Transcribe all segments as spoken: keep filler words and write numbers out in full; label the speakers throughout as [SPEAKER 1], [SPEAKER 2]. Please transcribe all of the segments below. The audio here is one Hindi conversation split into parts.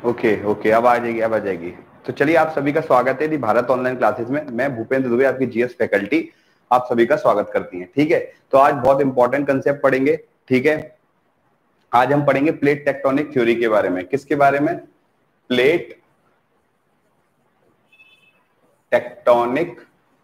[SPEAKER 1] ओके ओके अब आ जाएगी अब आ जाएगी। तो चलिए आप सभी का स्वागत है दी भारत ऑनलाइन क्लासेस में। मैं भूपेंद्र दुबे, आपकी जीएस फैकल्टी, आप सभी का स्वागत करती हैं। ठीक है, तो आज बहुत इंपॉर्टेंट कंसेप्ट पढ़ेंगे। ठीक है, आज हम पढ़ेंगे प्लेट टेक्टोनिक थ्योरी के बारे में। किसके बारे में? Plate tectonic,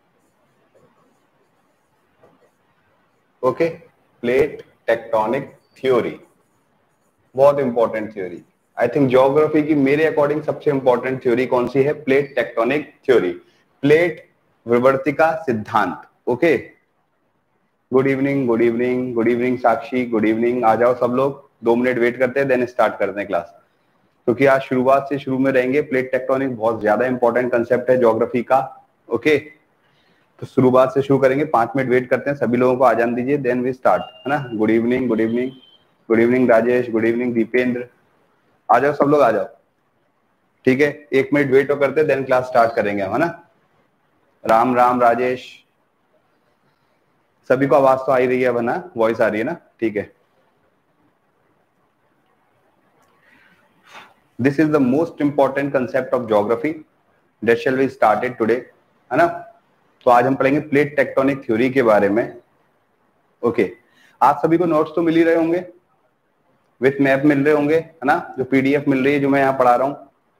[SPEAKER 1] okay, plate tectonic theory, बहुत important theory. I think geography की मेरे अकॉर्डिंग सबसे इंपॉर्टेंट थ्योरी कौन सी है? प्लेट टेक्टोनिक थ्योरी, प्लेट विवर्तिका सिद्धांत। Okay, good evening good evening good evening Sakshi, good evening. आ जाओ सब लोग, दो मिनट वेट करते हैं, देन स्टार्ट करते हैं क्लास, क्योंकि आज शुरुआत से शुरू में रहेंगे। प्लेट टेक्टोनिक बहुत ज्यादा इंपॉर्टेंट कंसेप्ट है ज्योग्राफी का। ओके, तो शुरुआत से शुरू करेंगे। पांच मिनट वेट करते हैं, सभी लोगों को आ जाने दीजिए, देन वी स्टार्ट, है ना। Good evening good evening good evening Rajesh, good evening Deependra. आ जाओ सब लोग, आ जाओ। ठीक है, एक मिनट वेट तो करते हैं, देन क्लास स्टार्ट करेंगे हम, है ना। राम राम राजेश, सभी को आवाज तो आ ही रही है, अब है ना, वॉइस आ रही है ना? ठीक है, this is the most important concept of geography that shall be started today, है ना। तो आज हम पढ़ेंगे प्लेट टेक्टोनिक थ्योरी के बारे में। Okay okay. आप सभी को नोट्स तो मिल ही रहे होंगे, विथ मैप मिल रहे होंगे, है ना, जो पीडीएफ मिल रही है जो मैं यहाँ पढ़ा रहा हूँ।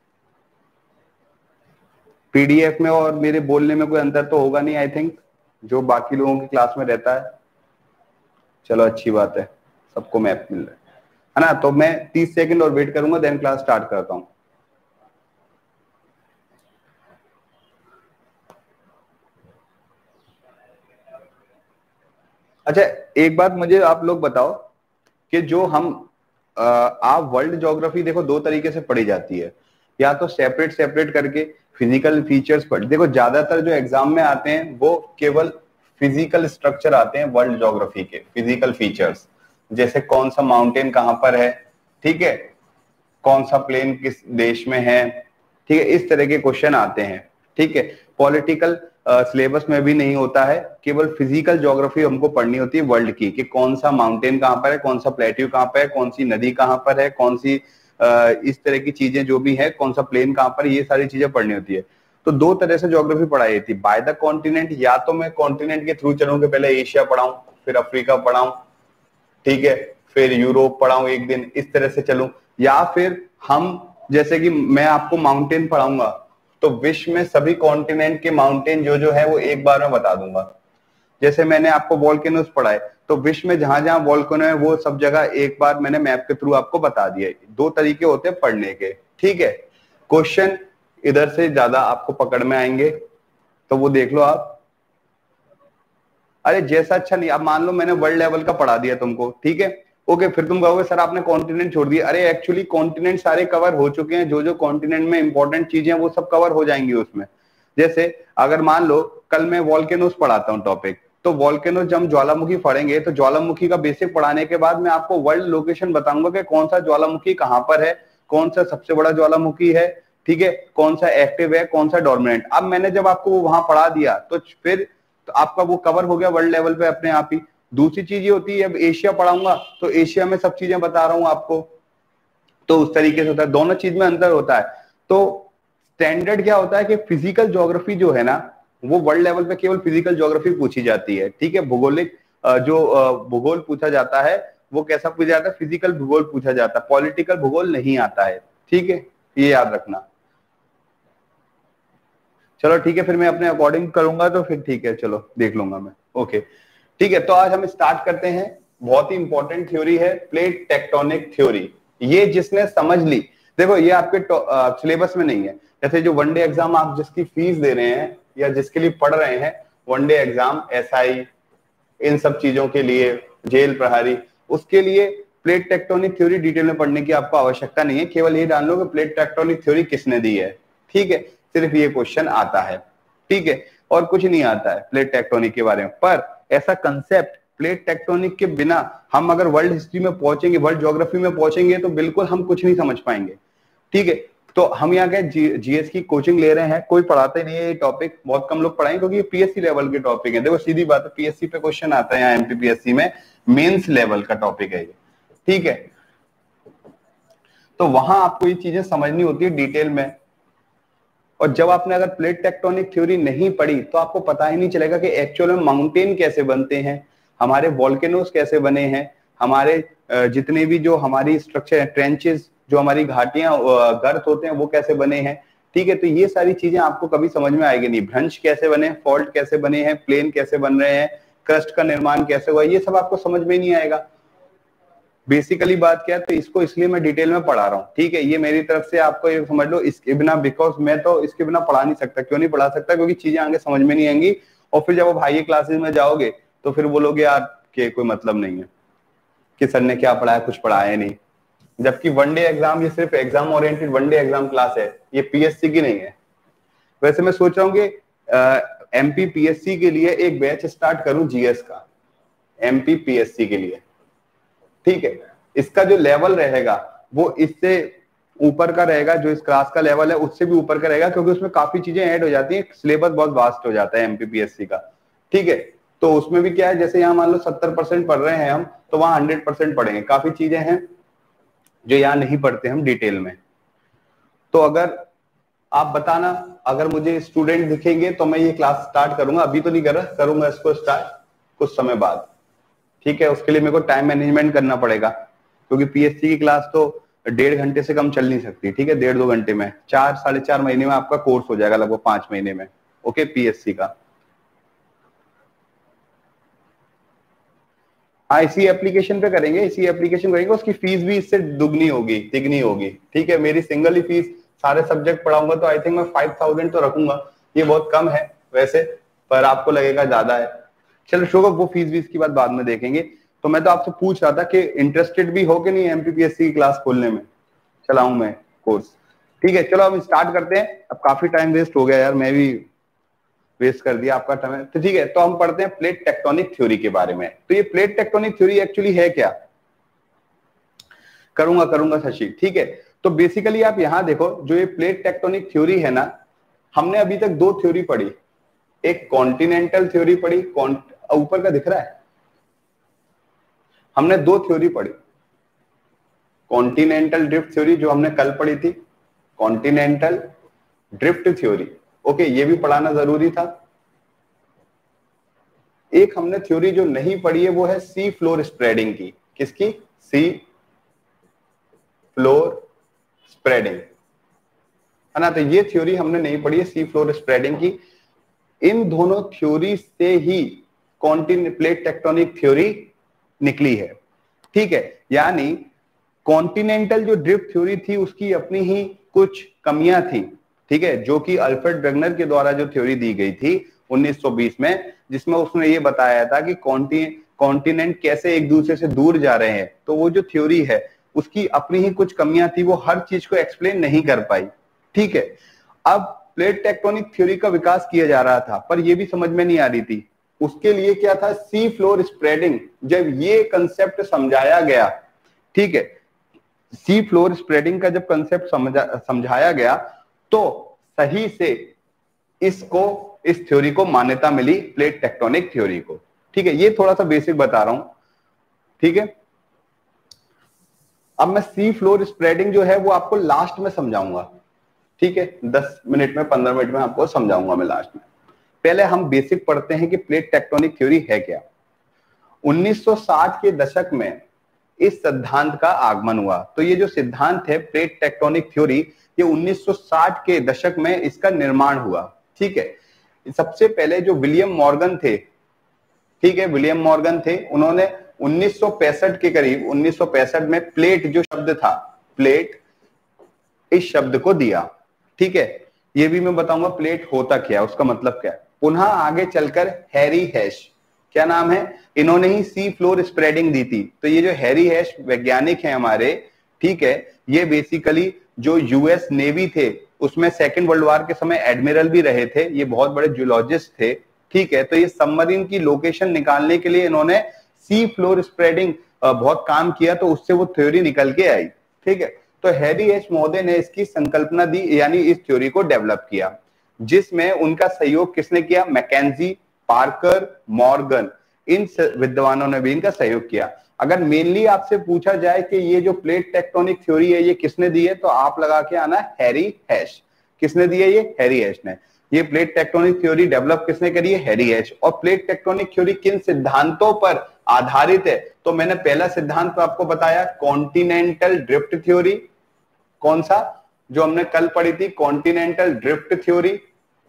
[SPEAKER 1] पीडीएफ में और मेरे बोलने में कोई अंतर तो होगा नहीं, आई थिंक, जो बाकी लोगों की क्लास में रहता है। चलो अच्छी बात है, सबको मैप मिल रहा है, है ना। तो मैं तीस सेकंड और वेट करूंगा, देन क्लास स्टार्ट करता हूँ। अच्छा, एक बात मुझे आप लोग बताओ कि जो हम आ, आप वर्ल्ड ज्योग्राफी देखो दो तरीके से पढ़ी जाती है, या तो सेपरेट सेपरेट करके फिजिकल फीचर्स पढ़। देखो ज्यादातर जो एग्जाम में आते हैं वो केवल फिजिकल स्ट्रक्चर आते हैं वर्ल्ड ज्योग्राफी के, फिजिकल फीचर्स, जैसे कौन सा माउंटेन कहां पर है, ठीक है, कौन सा प्लेन किस देश में है, ठीक है, इस तरह के क्वेश्चन आते हैं। ठीक है, पॉलिटिकल सिलेबस uh, में भी नहीं होता है, केवल फिजिकल ज्योग्राफी हमको पढ़नी होती है वर्ल्ड की, कि कौन सा माउंटेन कहां पर है, कौन सा प्लेट्यू कहां पर है, कौन सी नदी कहां पर है, कौन सी uh, इस तरह की चीजें जो भी है, कौन सा प्लेन कहां पर है, ये सारी चीजें पढ़नी होती है। तो दो तरह से ज्योग्राफी पढ़ाई जाती है, बाय द कॉन्टिनेंट, या तो मैं कॉन्टिनेंट के थ्रू चलूं कि पहले एशिया पढ़ाऊं, फिर अफ्रीका पढ़ाऊं, ठीक है, फिर यूरोप पढ़ाऊं एक दिन, इस तरह से चलूं, या फिर हम जैसे कि मैं आपको माउंटेन पढ़ाऊंगा तो विश्व में सभी कॉन्टिनेंट के माउंटेन जो जो है वो एक बार में बता दूंगा। जैसे मैंने आपको वॉल्केनोस पढ़ाए, तो विश्व में जहां जहां वॉल्केनो है वो सब जगह एक बार मैंने मैप के थ्रू आपको बता दिया। दो तरीके होते हैं पढ़ने के, ठीक है। क्वेश्चन इधर से ज्यादा आपको पकड़ में आएंगे, तो वो देख लो आप। अरे जैसा अच्छा नहीं, अब मान लो मैंने वर्ल्ड लेवल का पढ़ा दिया तुमको, ठीक है, ओके, फिर तुम कहोगे सर आपने कॉन्टिनेंट छोड़ दिया। अरे एक्चुअली कॉन्टिनेंट सारे कवर हो चुके हैं, जो जो कॉन्टिनेंट में इंपॉर्टेंट चीजें हैं वो सब कवर हो जाएंगी उसमें। जैसे अगर मान लो कल मैं वॉल्केनोस पढ़ाता हूँ टॉपिक, तो वॉल्केनोस जब हम ज्वालामुखी पढ़ेंगे तो ज्वालामुखी का बेसिक पढ़ाने के बाद मैं आपको वर्ल्ड लोकेशन बताऊंगा कि कौन सा ज्वालामुखी कहाँ पर है, कौन सा सबसे बड़ा ज्वालामुखी है, ठीक है, कौन सा एक्टिव है, कौन सा डोरमेंट। अब मैंने जब आपको वो वहां पढ़ा दिया तो फिर तो आपका वो कवर हो गया वर्ल्ड लेवल पे अपने आप ही। दूसरी चीज ये होती है, अब एशिया पढ़ाऊंगा तो एशिया में सब चीजें बता रहा हूं आपको, तो उस तरीके से होता है, दोनों चीज में अंतर होता है। तो स्टैंडर्ड क्या होता है कि फिजिकल ज्योग्राफी जो है ना वो वर्ल्ड लेवल पे केवल फिजिकल ज्योग्राफी पूछी जाती है, ठीक है। भूगोलिक जो भूगोल पूछा जाता है वो कैसा पूछा जाता है? फिजिकल भूगोल पूछा जाता है, पॉलिटिकल भूगोल नहीं आता है, ठीक है, ये याद रखना। चलो ठीक है, फिर मैं अपने अकॉर्डिंग करूंगा तो फिर ठीक है, चलो देख लूंगा मैं। ओके ठीक है, तो आज हम स्टार्ट करते हैं। बहुत ही इंपॉर्टेंट थ्योरी है प्लेट टेक्टोनिक थ्योरी। ये जिसने समझ ली, देखो ये आपके सिलेबस में नहीं है। जैसे जो वनडे एग्जाम आप जिसकी फीस दे रहे हैं या जिसके लिए पढ़ रहे हैं, वनडे एग्जाम, एसआई, इन सब चीजों के लिए, जेल प्रहरी, उसके लिए प्लेट टेक्टोनिक थ्योरी डिटेल में पढ़ने की आपको आवश्यकता नहीं है। केवल ये जान लो कि प्लेट टेक्टोनिक थ्योरी किसने दी है, ठीक है, सिर्फ ये क्वेश्चन आता है, ठीक है, और कुछ नहीं आता है प्लेट टेक्टोनिक के बारे में। पर ऐसा कंसेप्ट प्लेट टेक्टोनिक के बिना हम अगर वर्ल्ड हिस्ट्री में पहुंचेंगे, वर्ल्ड ज्योग्राफी में पहुंचेंगे तो बिल्कुल हम कुछ नहीं समझ पाएंगे, ठीक है। तो हम यहाँ के जीएस की कोचिंग ले रहे हैं, कोई पढ़ाते नहीं है ये टॉपिक, बहुत कम लोग पढ़ाएंगे क्योंकि ये पीएससी लेवल के टॉपिक है। देखो सीधी बात है, पीएससी पे क्वेश्चन आता है, यहाँ एमपीपीएससी में मेंस लेवल का टॉपिक है ये, ठीक है। तो वहां आपको ये चीजें समझनी होती है डिटेल में। और जब आपने अगर प्लेट टेक्टोनिक थ्योरी नहीं पढ़ी तो आपको पता ही नहीं चलेगा कि एक्चुअल में माउंटेन कैसे बनते हैं, हमारे वॉल्केनोज कैसे बने हैं, हमारे जितने भी जो हमारी स्ट्रक्चर है, ट्रेंचेस, जो हमारी घाटियां, गर्त होते हैं, वो कैसे बने हैं। ठीक है, तो ये सारी चीजें आपको कभी समझ में आएगी नहीं। भ्रंश कैसे बने, फॉल्ट कैसे बने हैं, प्लेन कैसे बन रहे हैं, क्रस्ट का निर्माण कैसे हुआ, ये सब आपको समझ में नहीं आएगा। बेसिकली बात क्या है, तो इसको इसलिए मैं डिटेल में पढ़ा रहा हूँ। ठीक है, ये मेरी तरफ से आपको ये समझ लो, इसके बिना, बिकॉज मैं तो इसके बिना पढ़ा नहीं सकता। क्यों नहीं पढ़ा सकता? क्योंकि चीजें आगे समझ में नहीं आएंगी, और फिर जब आप हाई क्लासेस में जाओगे तो फिर बोलोगे यार कि कोई मतलब नहीं है कि सर ने क्या पढ़ाया, कुछ पढ़ाया नहीं। जबकि वनडे एग्जाम, ये सिर्फ exam oriented one day exam class है, ये पीएससी की नहीं है। वैसे मैं सोच रहा हूँ कि एमपी पीएससी के लिए एक बैच स्टार्ट करूं जीएस का, एमपी पीएससी के लिए। ठीक है, इसका जो लेवल रहेगा वो इससे ऊपर का रहेगा, जो इस क्लास का लेवल है उससे भी ऊपर का रहेगा, क्योंकि उसमें काफी चीजें ऐड हो जाती हैं, सिलेबस बहुत वास्ट हो जाता है एमपीपीएससी का। ठीक है, तो उसमें भी क्या है, जैसे यहाँ मान लो सत्तर परसेंट पढ़ रहे हैं हम, तो वहां हंड्रेड परसेंट पढ़ेंगे। काफी चीजें हैं जो यहाँ नहीं पढ़ते हम डिटेल में। तो अगर आप बताना, अगर मुझे स्टूडेंट दिखेंगे तो मैं ये क्लास स्टार्ट करूंगा। अभी तो नहीं कर रहा, करूंगा इसको स्टार्ट कुछ समय बाद। ठीक है, उसके लिए मेरे को टाइम मैनेजमेंट करना पड़ेगा, क्योंकि पीएससी की क्लास तो डेढ़ घंटे से कम चल नहीं सकती। ठीक है, डेढ़ दो घंटे में, चार साढ़े चार महीने में आपका कोर्स हो जाएगा, लगभग पांच महीने में। ओके, पीएससी का। हाँ, इसी एप्लीकेशन पे करेंगे, इसी एप्लीकेशन करेंगे। उसकी फीस भी इससे दुगनी होगी, तिगनी होगी। ठीक है, मेरी सिंगल ही फीस, सारे सब्जेक्ट पढ़ाऊंगा तो आई थिंक मैं फाइव थाउजेंड तो रखूंगा। ये बहुत कम है वैसे, पर आपको लगेगा ज्यादा है। चलो छोड़ो, वो फीस भी इसकी बात बाद में देखेंगे। तो मैं तो आपसे पूछ रहा था कि इंटरेस्टेड भी हो कि नहीं एमपीपीएससी की क्लास खोलने में, चलाऊं मैं कोर्स। ठीक है, चलो अब स्टार्ट करते हैं। अब काफी टाइम वेस्ट हो गया यार, मैं भी वेस्ट कर दिया आपका टाइम। तो ठीक है, तो हम पढ़ते हैं प्लेट टेक्टोनिक थ्योरी के बारे में। तो ये प्लेट टेक्टोनिक थ्योरी एक्चुअली है क्या? करूंगा करूंगा शशि। ठीक है, तो बेसिकली आप यहां देखो, जो ये प्लेट टेक्टोनिक थ्योरी है ना, हमने अभी तक दो थ्योरी पढ़ी। एक कॉन्टिनेंटल थ्योरी पढ़ी, ऊपर का दिख रहा है, हमने दो थ्योरी पढ़ी। कॉन्टिनेंटल ड्रिफ्ट थ्योरी जो हमने कल पढ़ी थी, कॉन्टिनेंटल ड्रिफ्ट थ्योरी। ओके, ये भी पढ़ाना जरूरी था। एक हमने थ्योरी जो नहीं पढ़ी है वो है सी फ्लोर स्प्रेडिंग की। किसकी? सी फ्लोर स्प्रेडिंग, है ना। तो ये थ्योरी हमने नहीं पढ़ी है, सी फ्लोर स्प्रेडिंग की। इन दोनों थ्योरी से ही कॉन्टिनेंट प्लेट टेक्टोनिक थ्योरी निकली है। ठीक है, यानी कॉन्टिनेंटल जो ड्रिफ्ट थ्योरी थी उसकी अपनी ही कुछ कमियां थी। ठीक है, जो कि अल्फ्रेड वेगनर के द्वारा जो थ्योरी दी गई थी उन्नीस सौ बीस में, जिसमें उसने ये बताया था कि कॉन्टिनेंट कैसे एक दूसरे से दूर जा रहे हैं। तो वो जो थ्योरी है उसकी अपनी ही कुछ कमियां थी, वो हर चीज को एक्सप्लेन नहीं कर पाई। ठीक है, अब प्लेट टेक्टोनिक थ्योरी का विकास किया जा रहा था, पर यह भी समझ में नहीं आ रही थी। उसके लिए क्या था? Sea floor spreading. जब ये कंसेप्ट समझाया गया, ठीक है, सी फ्लोर स्प्रेडिंग का जब कंसेप्ट समझा समझाया गया तो सही से इसको, इस थ्योरी को मान्यता मिली, प्लेट टेक्टोनिक थ्योरी को। ठीक है, ये थोड़ा सा बेसिक बता रहा हूं। ठीक है, अब मैं सी फ्लोर स्प्रेडिंग जो है वो आपको लास्ट में समझाऊंगा। ठीक है, दस मिनट में, पंद्रह मिनट में आपको समझाऊंगा मैं लास्ट में। पहले हम बेसिक पढ़ते हैं कि प्लेट टेक्टोनिक थ्योरी है क्या। उन्नीस सौ साठ के दशक में इस सिद्धांत का आगमन हुआ। तो ये जो सिद्धांत है प्लेट टेक्टोनिक थ्योरी, ये उन्नीस सौ साठ के दशक में इसका निर्माण हुआ। ठीक है, सबसे पहले जो विलियम मॉर्गन थे, ठीक है, विलियम मॉर्गन थे, उन्होंने उन्नीस सौ पैंसठ के करीब, उन्नीस सौ पैंसठ में प्लेट जो शब्द था, प्लेट, इस शब्द को दिया। ठीक है, ये भी मैं बताऊंगा प्लेट होता क्या, उसका मतलब क्या है। पुनः आगे चलकर हैरी हैश, क्या नाम है, इन्होंने ही सी फ्लोर स्प्रेडिंग दी थी। तो ये जो हैरी हैश वैज्ञानिक हैं हमारे, ठीक है, ये बेसिकली जो यूएस नेवी थे उसमें सेकेंड वर्ल्ड वॉर के समय एडमिरल भी रहे थे, ये बहुत बड़े जूलॉजिस्ट थे। ठीक है, तो ये सबमरीन की लोकेशन निकालने के लिए इन्होंने सी फ्लोर स्प्रेडिंग बहुत काम किया, तो उससे वो थ्योरी निकल के आई। ठीक है, तो हैरी एच महोदय ने इसकी संकल्पना दी, यानी इस थ्योरी को डेवलप किया, जिसमें उनका सहयोग किसने किया? मैकेंजी, पार्कर, मॉर्गन, इन विद्वानों ने भी इनका सहयोग किया। अगर मेनली आपसे पूछा जाए कि ये जो प्लेट टेक्टोनिक थ्योरी है ये किसने दी है, तो आप लगा के आना हैरी हैश। किसने दी है ये? हैरी हैश ने। ये प्लेट टेक्टोनिक थ्योरी डेवलप किसने करी है? Harry Hess. और प्लेट टेक्टोनिक थ्योरी किन सिद्धांतों पर आधारित है? तो मैंने पहला सिद्धांत तो आपको बताया, कॉन्टिनेंटल ड्रिफ्ट थ्योरी। कौन सा? जो हमने कल पढ़ी थी, कॉन्टिनेंटल ड्रिफ्ट थ्योरी।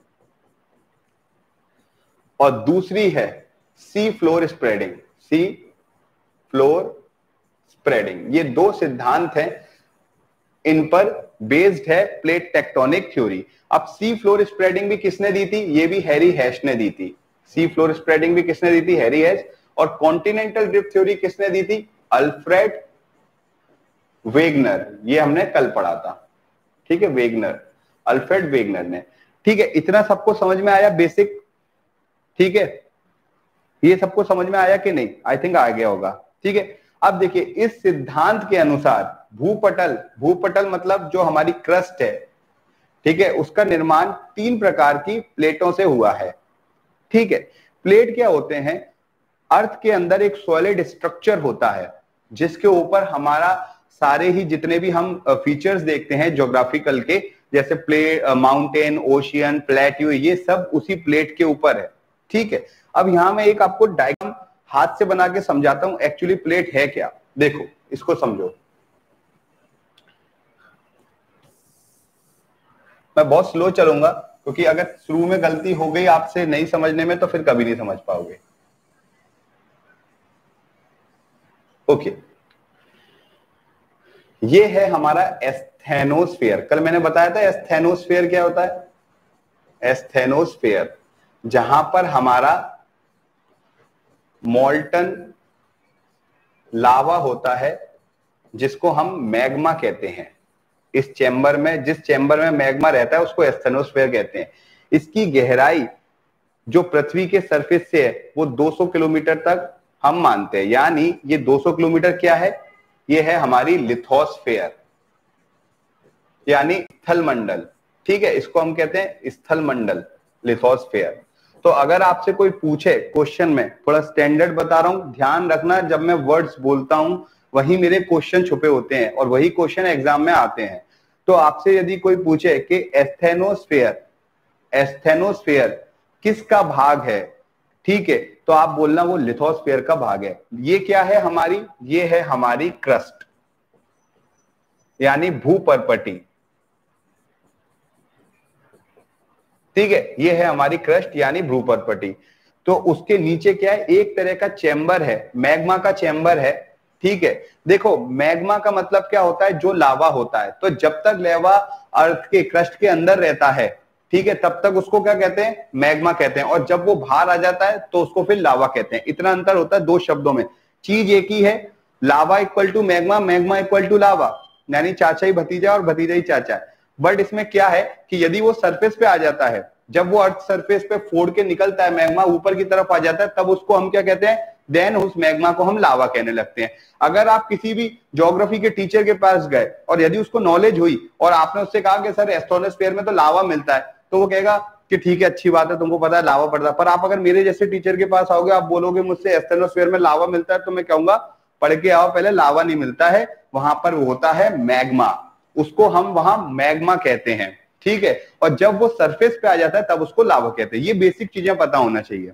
[SPEAKER 1] और दूसरी है sea floor spreading. Sea floor spreading. ये दो सिद्धांत हैं, इन पर बेस्ड है प्लेट टेक्टोनिक थ्योरी। अब सी फ्लोर स्प्रेडिंग भी किसने दी थी? ये भी हैरी हैश ने दी थी। सी फ्लोर स्प्रेडिंग भी किसने दी थी? Harry Hess. और कॉन्टिनेंटल ड्रिफ्ट थ्योरी किसने दी थी? Alfred Wegener. ये हमने कल पढ़ा था, ठीक है, वेगनर, अल्फ्रेड वेगनर ने। ठीक है, इतना सबको समझ में आया बेसिक? ठीक है, ये सबको समझ में आया कि नहीं? आई थिंक आ गया होगा। ठीक है, अब देखिए इस सिद्धांत के अनुसार भूपटल, भूपटल मतलब जो हमारी क्रस्ट है, ठीक है, उसका निर्माण तीन प्रकार की प्लेटों से हुआ है। ठीक है, प्लेट क्या होते हैं? अर्थ के अंदर एक सॉलिड स्ट्रक्चर होता है जिसके ऊपर हमारा सारे ही जितने भी हम फीचर्स देखते हैं ज्योग्राफिकल के, जैसे प्लेट, माउंटेन, ओशियन, प्लेट्यू, ये सब उसी प्लेट के ऊपर है। ठीक है, अब यहां मैं एक आपको डायग्राम हाथ से बना के समझाता हूं एक्चुअली प्लेट है क्या। देखो इसको समझो। मैं बहुत स्लो चलूंगा क्योंकि अगर शुरू में गलती हो गई आपसे नहीं समझने में तो फिर कभी नहीं समझ पाओगे। ओके, ये है हमारा एस्थेनोस्फेयर। कल मैंने बताया था एस्थेनोस्फेयर क्या होता है? एस्थेनोस्फेयर जहां पर हमारा मॉल्टन लावा होता है जिसको हम मैग्मा कहते हैं। इस चैम्बर में, जिस चैम्बर में मैग्मा रहता है उसको एस्थेनोस्फेयर कहते हैं। इसकी गहराई जो पृथ्वी के सरफेस से है वो दो सौ किलोमीटर तक हम मानते हैं। यानी ये दो सौ किलोमीटर क्या है? ये है हमारी लिथोस्फेयर, यानी स्थल मंडल। ठीक है, इसको हम कहते हैं स्थल मंडल, लिथोस्फेयर। तो अगर आपसे कोई पूछे क्वेश्चन में, थोड़ा स्टैंडर्ड बता रहा हूं, ध्यान रखना, जब मैं वर्ड्स बोलता हूं वही मेरे क्वेश्चन छुपे होते हैं और वही क्वेश्चन एग्जाम में आते हैं। तो आपसे यदि कोई पूछे कि एस्थेनोस्फेयर, एस्थेनोस्फेयर किसका भाग है, ठीक है, तो आप बोलना वो लिथोस्फेयर का भाग है। ये क्या है हमारी? ये है हमारी क्रस्ट, यानी भूपर्पटी। ठीक है, ये है हमारी क्रस्ट यानी भूपर्पटी। तो उसके नीचे क्या है? एक तरह का चैम्बर है, मैग्मा का चैम्बर है। ठीक है, देखो मैग्मा का मतलब क्या होता है? जो लावा होता है। तो जब तक लावा अर्थ के क्रस्ट के अंदर रहता है, ठीक है, तब तक उसको क्या कहते हैं? मैग्मा कहते हैं। और जब वो बाहर आ जाता है तो उसको फिर लावा कहते हैं। इतना अंतर होता है दो शब्दों में। चीज एक ही है, lava equal to magma, magma equal to lava, यानी चाचा ही भतीजा और भतीजा ही चाचा। बट इसमें क्या है कि यदि वो सरफेस पे आ जाता है, जब वो अर्थ सरफेस पे फोड़ के निकलता है, मैग्मा ऊपर की तरफ आ जाता है, तब उसको हम क्या कहते हैं? देन उस मैग्मा को हम लावा कहने लगते हैं। अगर आप किसी भी ज्योग्राफी के टीचर के पास गए और यदि उसको नॉलेज हुई और आपने उससे कहा कि सर एस्थेनोस्फेयर में तो लावा मिलता है, तो वो कहेगा कि ठीक है, अच्छी बात है, तुमको पता है लावा पड़ता है। पर आप अगर मेरे जैसे टीचर के पास आओगे, आप बोलोगे मुझसे एस्थेनोस्फेयर में लावा मिलता है, तो मैं कहूंगा पढ़ के आओ पहले, लावा नहीं मिलता है, वहां पर होता है मैग्मा। उसको हम वहां मैग्मा कहते हैं। ठीक है, और जब वो सरफेस पे आ जाता है तब उसको लावा कहते हैं। ये बेसिक चीजें पता होना चाहिए,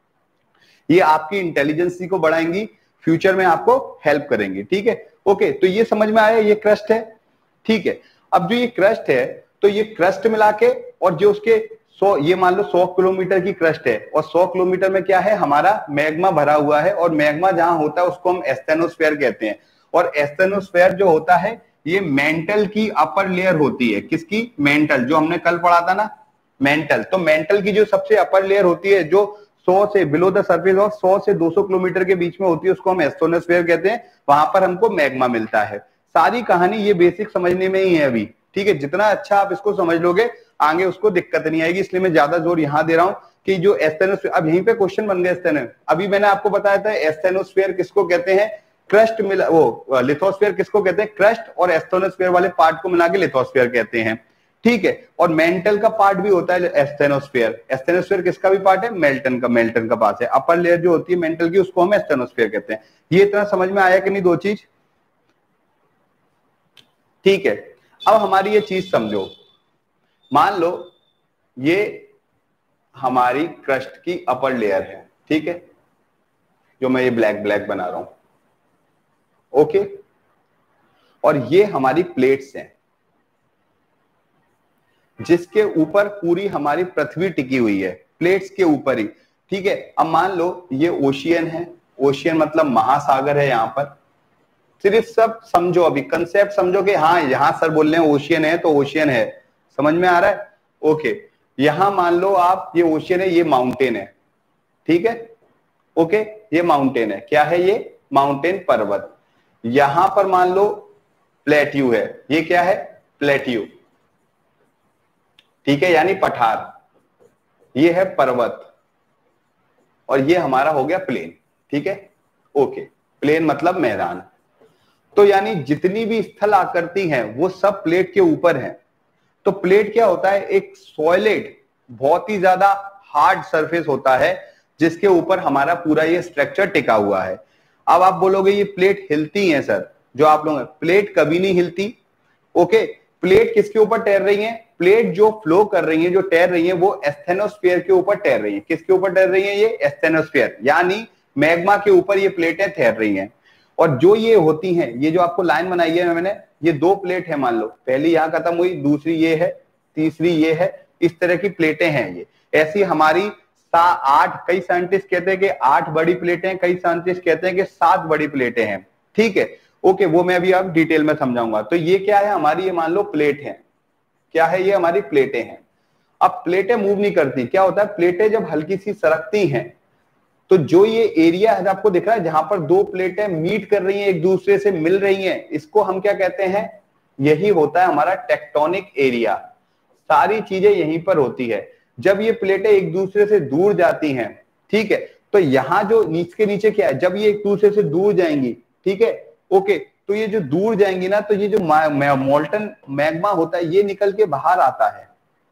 [SPEAKER 1] ये आपकी इंटेलिजेंसी को बढ़ाएंगी, फ्यूचर में आपको हेल्प करेंगी। ठीक है, ओके, तो ये समझ में आया, ये क्रस्ट है। ठीक है, अब जो ये क्रस्ट है, तो ये क्रस्ट मिला के और जो उसके सौ, ये मान लो सौ किलोमीटर की क्रस्ट है और सौ किलोमीटर में क्या है? हमारा मैग्मा भरा हुआ है। और मैग्मा जहां होता है उसको हम एस्थेनोस्फेयर कहते हैं। और एस्थेनोस्फेयर जो होता है ये मेंटल की अपर लेयर होती है। किसकी? मेंटल, जो हमने कल पढ़ा था ना, मेंटल। तो मेंटल की जो सबसे अपर लेयर होती है, जो सौ से बिलो द सरफेस और सौ से दो सौ किलोमीटर के बीच में होती है, उसको हम एस्थेनोस्फेयर कहते हैं। वहां पर हमको मैग्मा मिलता है। सारी कहानी ये बेसिक समझने में ही है अभी। ठीक है, जितना अच्छा आप इसको समझ लोगे आगे उसको दिक्कत नहीं आएगी। इसलिए मैं ज्यादा जोर यहां दे रहा हूं कि जो एस्थेनोस्फेयर, अब यहीं पे क्वेश्चन बन गए एस्थेनोस्फेयर। अभी मैंने आपको बताया था एस्थेनोस्फेयर किसको कहते हैं? क्रस्ट मिला, वो लिथोस्फेयर किसको कहते हैं? क्रस्ट और एस्थेनोस्फेयर वाले पार्ट को मिला के लिथोस्फेयर कहते हैं। ठीक है। और मेंटल का पार्ट भी होता है एस्थेनोस्फेयर। एस्थेनोस्फेयर किसका भी पार्ट है? मेल्टन का, मेल्टन का पास है। अपर लेयर जो होती है मेंटल की उसको हम एस्थेनोस्फेयर कहते हैं। ये इतना समझ में आया कि नहीं दो चीज? ठीक है। अब हमारी ये चीज समझो, मान लो ये हमारी क्रस्ट की अपर लेयर है, ठीक है, जो मैं ये ब्लैक ब्लैक बना रहा हूं, ओके। और ये हमारी प्लेट्स हैं जिसके ऊपर पूरी हमारी पृथ्वी टिकी हुई है, प्लेट्स के ऊपर ही, ठीक है। अब मान लो ये ओशियन है, ओशियन मतलब महासागर है। यहां पर सिर्फ सब समझो, अभी कंसेप्ट समझो कि हाँ यहां सर बोल रहे हैं ओशियन है तो ओशियन है, समझ में आ रहा है? ओके। यहां मान लो आप ये ओशियन है, ये माउंटेन है, ठीक है, ओके। ये माउंटेन है, क्या है ये? माउंटेन, पर्वत। यहां पर मान लो प्लेट्यू है, ये क्या है? प्लेट्यू, ठीक है, यानी पठार। ये है पर्वत और ये हमारा हो गया प्लेन, ठीक है, ओके। प्लेन मतलब मैदान। तो यानी जितनी भी स्थल आकृति हैं वो सब प्लेट के ऊपर हैं। तो प्लेट क्या होता है? एक सॉलिड, बहुत ही ज्यादा हार्ड सरफेस होता है जिसके ऊपर हमारा पूरा ये स्ट्रक्चर टिका हुआ है। अब आप बोलोगे ये प्लेट हिलती है सर, जो आप लोग, प्लेट कभी नहीं हिलती, ओके। प्लेट किसके ऊपर तैर रही है? प्लेट जो फ्लो कर रही है, जो तैर रही है, वो एस्थेनोस्फीयर के ऊपर तैर रही है। किसके ऊपर तैर रही है? ये एस्थेनोस्फीयर, यानी मैग्मा के ऊपर ये प्लेटें तैर रही हैं। और जो ये होती हैं, ये जो आपको लाइन बनाई है मैंने, ये दो प्लेट है, मान लो पहली यहां खत्म हुई, दूसरी ये है, तीसरी ये है, इस तरह की प्लेटें हैं ये। ऐसी हमारी सा आठ, कई साइंटिस्ट कहते हैं कि आठ बड़ी प्लेटें, कई साइंटिस्ट कहते हैं कि सात बड़ी प्लेटें हैं, ठीक है, ओके। वो मैं अभी आप डिटेल में समझाऊंगा। तो ये क्या है हमारी? ये मान लो प्लेट है, क्या है? ये हमारी प्लेटें हैं। अब प्लेटें मूव नहीं करती, क्या होता है? प्लेटें जब हल्की सी सरकती हैं तो जो ये एरिया है आपको दिख रहा है जहां पर दो प्लेटें मीट कर रही हैं, एक दूसरे से मिल रही हैं, इसको हम क्या कहते हैं? यही होता है हमारा टेक्टोनिक एरिया। सारी चीजें यहीं पर होती है। जब ये प्लेटें एक दूसरे से दूर जाती हैं, ठीक है, तो यहां जो नीचे के नीचे क्या है? जब ये एक दूसरे से दूर जाएंगी, ठीक है, ओके, तो ये जो दूर जाएंगी ना, तो ये जो मोल्टन मैग्मा होता है ये निकल के बाहर आता है,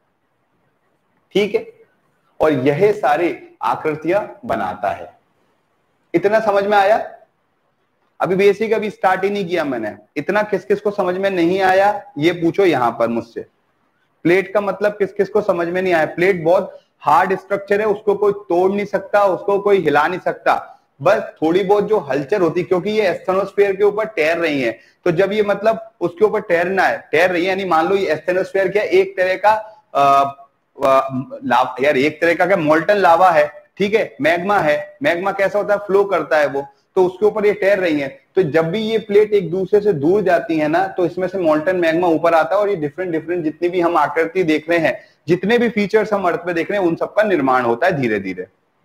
[SPEAKER 1] ठीक है, और यह सारी आकृतियां बनाता है। इतना समझ में आया? अभी बेसिक अभी स्टार्ट ही नहीं किया मैंने। इतना किस किस को समझ में नहीं आया ये पूछो यहां पर मुझसे। प्लेट का मतलब किस किस को समझ में नहीं आया? प्लेट बहुत हार्ड स्ट्रक्चर है, उसको कोई तोड़ नहीं सकता, उसको कोई हिला नहीं सकता। बस थोड़ी बहुत जो हलचल होती, क्योंकि ये एस्थेनोस्फीयर के ऊपर तैर रही है, तो जब ये मतलब उसके ऊपर तैरना है, तैर रही है, यानी मान लो ये एस्थेनोस्फीयर क्या, एक तरह का आ, लाव, यार एक तरह का क्या, मोल्टन लावा है, ठीक है, मैग्मा है। मैग्मा कैसा होता है? फ्लो करता है वो, तो उसके ऊपर ये तैर रही है। तो जब भी ये प्लेट एक दूसरे से दूर जाती है ना, तो इसमें से मोल्टन मैग्मा ऊपर आता है और ये डिफरेंट डिफरेंट जितनी भी हम आकृति देख रहे हैं, जितने भी फीचर्स हम अर्थ पे देख रहे हैं, उन सबका निर्माण होता है धीरे धीरे।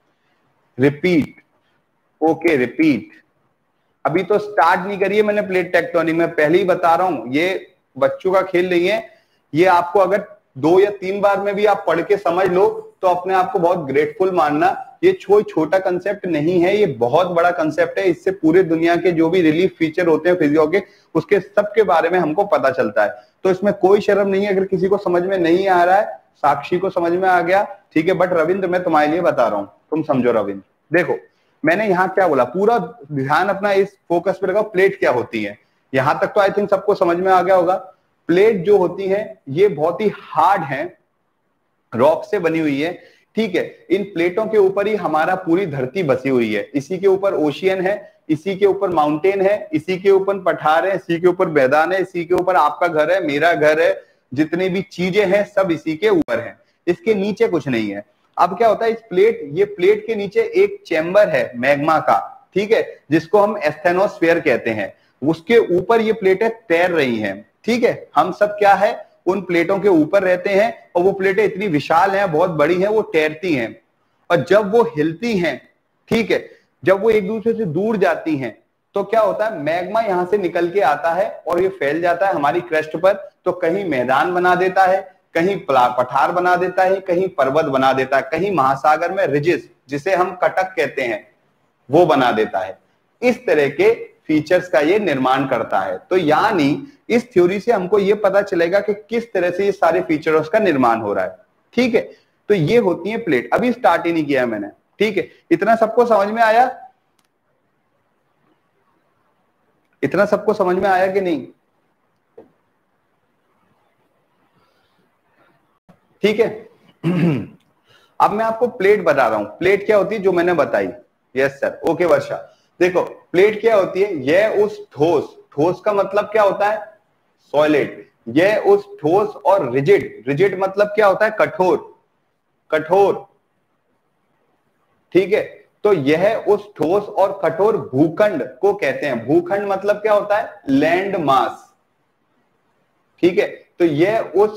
[SPEAKER 1] Repeat, okay, repeat. अभी तो स्टार्ट नहीं करिए मैंने प्लेट टेक्टोनिक में, पहले ही बता रहा हूं, ये बच्चों का खेल नहीं है। ये आपको अगर दो या तीन बार में भी आप पढ़ के समझ लो तो अपने आप को बहुत ग्रेटफुल मानना। ये कोई छोटा कंसेप्ट नहीं है, ये बहुत बड़ा कंसेप्ट है। इससे पूरे दुनिया के जो भी रिलीफ फीचर होते हैं फिजियो के, उसके सबके बारे में हमको पता चलता है। तो इसमें कोई शर्म नहीं है अगर किसी को समझ में नहीं आ रहा है। साक्षी को समझ में आ गया, ठीक है, बट रविंद्र मैं तुम्हारे लिए बता रहा हूं, तुम समझो। रविंद्र देखो मैंने यहाँ क्या बोला, पूरा ध्यान अपना इस फोकस पे लगाओ। प्लेट क्या होती है, यहां तक तो आई थिंक सबको समझ में आ गया होगा। प्लेट जो होती है ये बहुत ही हार्ड है, रॉक से बनी हुई है, ठीक है। इन प्लेटों के ऊपर ही हमारा पूरी धरती बसी हुई है। इसी के ऊपर ओशियन है, इसी के ऊपर माउंटेन है, इसी के ऊपर पठार है, इसी के ऊपर मैदान है, इसी के ऊपर आपका घर है, मेरा घर है, जितनी भी चीजें हैं सब इसी के ऊपर है। इसके नीचे कुछ नहीं है। अब क्या होता है, इस प्लेट, ये प्लेट के नीचे एक चैम्बर है मैग्मा का, ठीक है, जिसको हम एस्थेनोस्फीयर कहते हैं। उसके ऊपर ये प्लेटें तैर रही हैं, ठीक है। हम सब क्या है, उन प्लेटों के ऊपर रहते हैं, और वो प्लेटें इतनी विशाल हैं, बहुत बड़ी हैं, वो तैरती हैं। और जब वो हिलती हैं, ठीक है, जब वो एक दूसरे से दूर जाती हैं, तो क्या होता है, मैग्मा यहां से निकल के आता है और ये फैल जाता है हमारी क्रस्ट पर। तो कहीं मैदान बना देता है, कहीं पठार बना देता है, कहीं पर्वत बना देता है, कहीं महासागर में रिजिस, जिसे हम कटक कहते हैं, वो बना देता है। इस तरह के फीचर्स का ये निर्माण करता है। तो यानी इस थ्योरी से हमको ये पता चलेगा कि किस तरह से ये सारे फीचर्स का निर्माण हो रहा है। ठीक है, तो ये होती है प्लेट। अभी स्टार्ट ही नहीं किया मैंने। ठीक है, इतना सबको समझ में आया? इतना सबको समझ में आया कि नहीं? ठीक है। अब मैं आपको प्लेट बता रहा हूं। प्लेट क्या होती है जो मैंने बताई। Yes sir, okay Varsha. देखो प्लेट क्या होती है, यह उस ठोस, ठोस का मतलब क्या होता है, सॉलिड। यह उस ठोस और रिजिड, रिजिड मतलब क्या होता है, कठोर, कठोर। ठीक है, तो यह उस ठोस और कठोर भूखंड को कहते हैं। भूखंड मतलब क्या होता है, लैंड मास। ठीक है, तो यह उस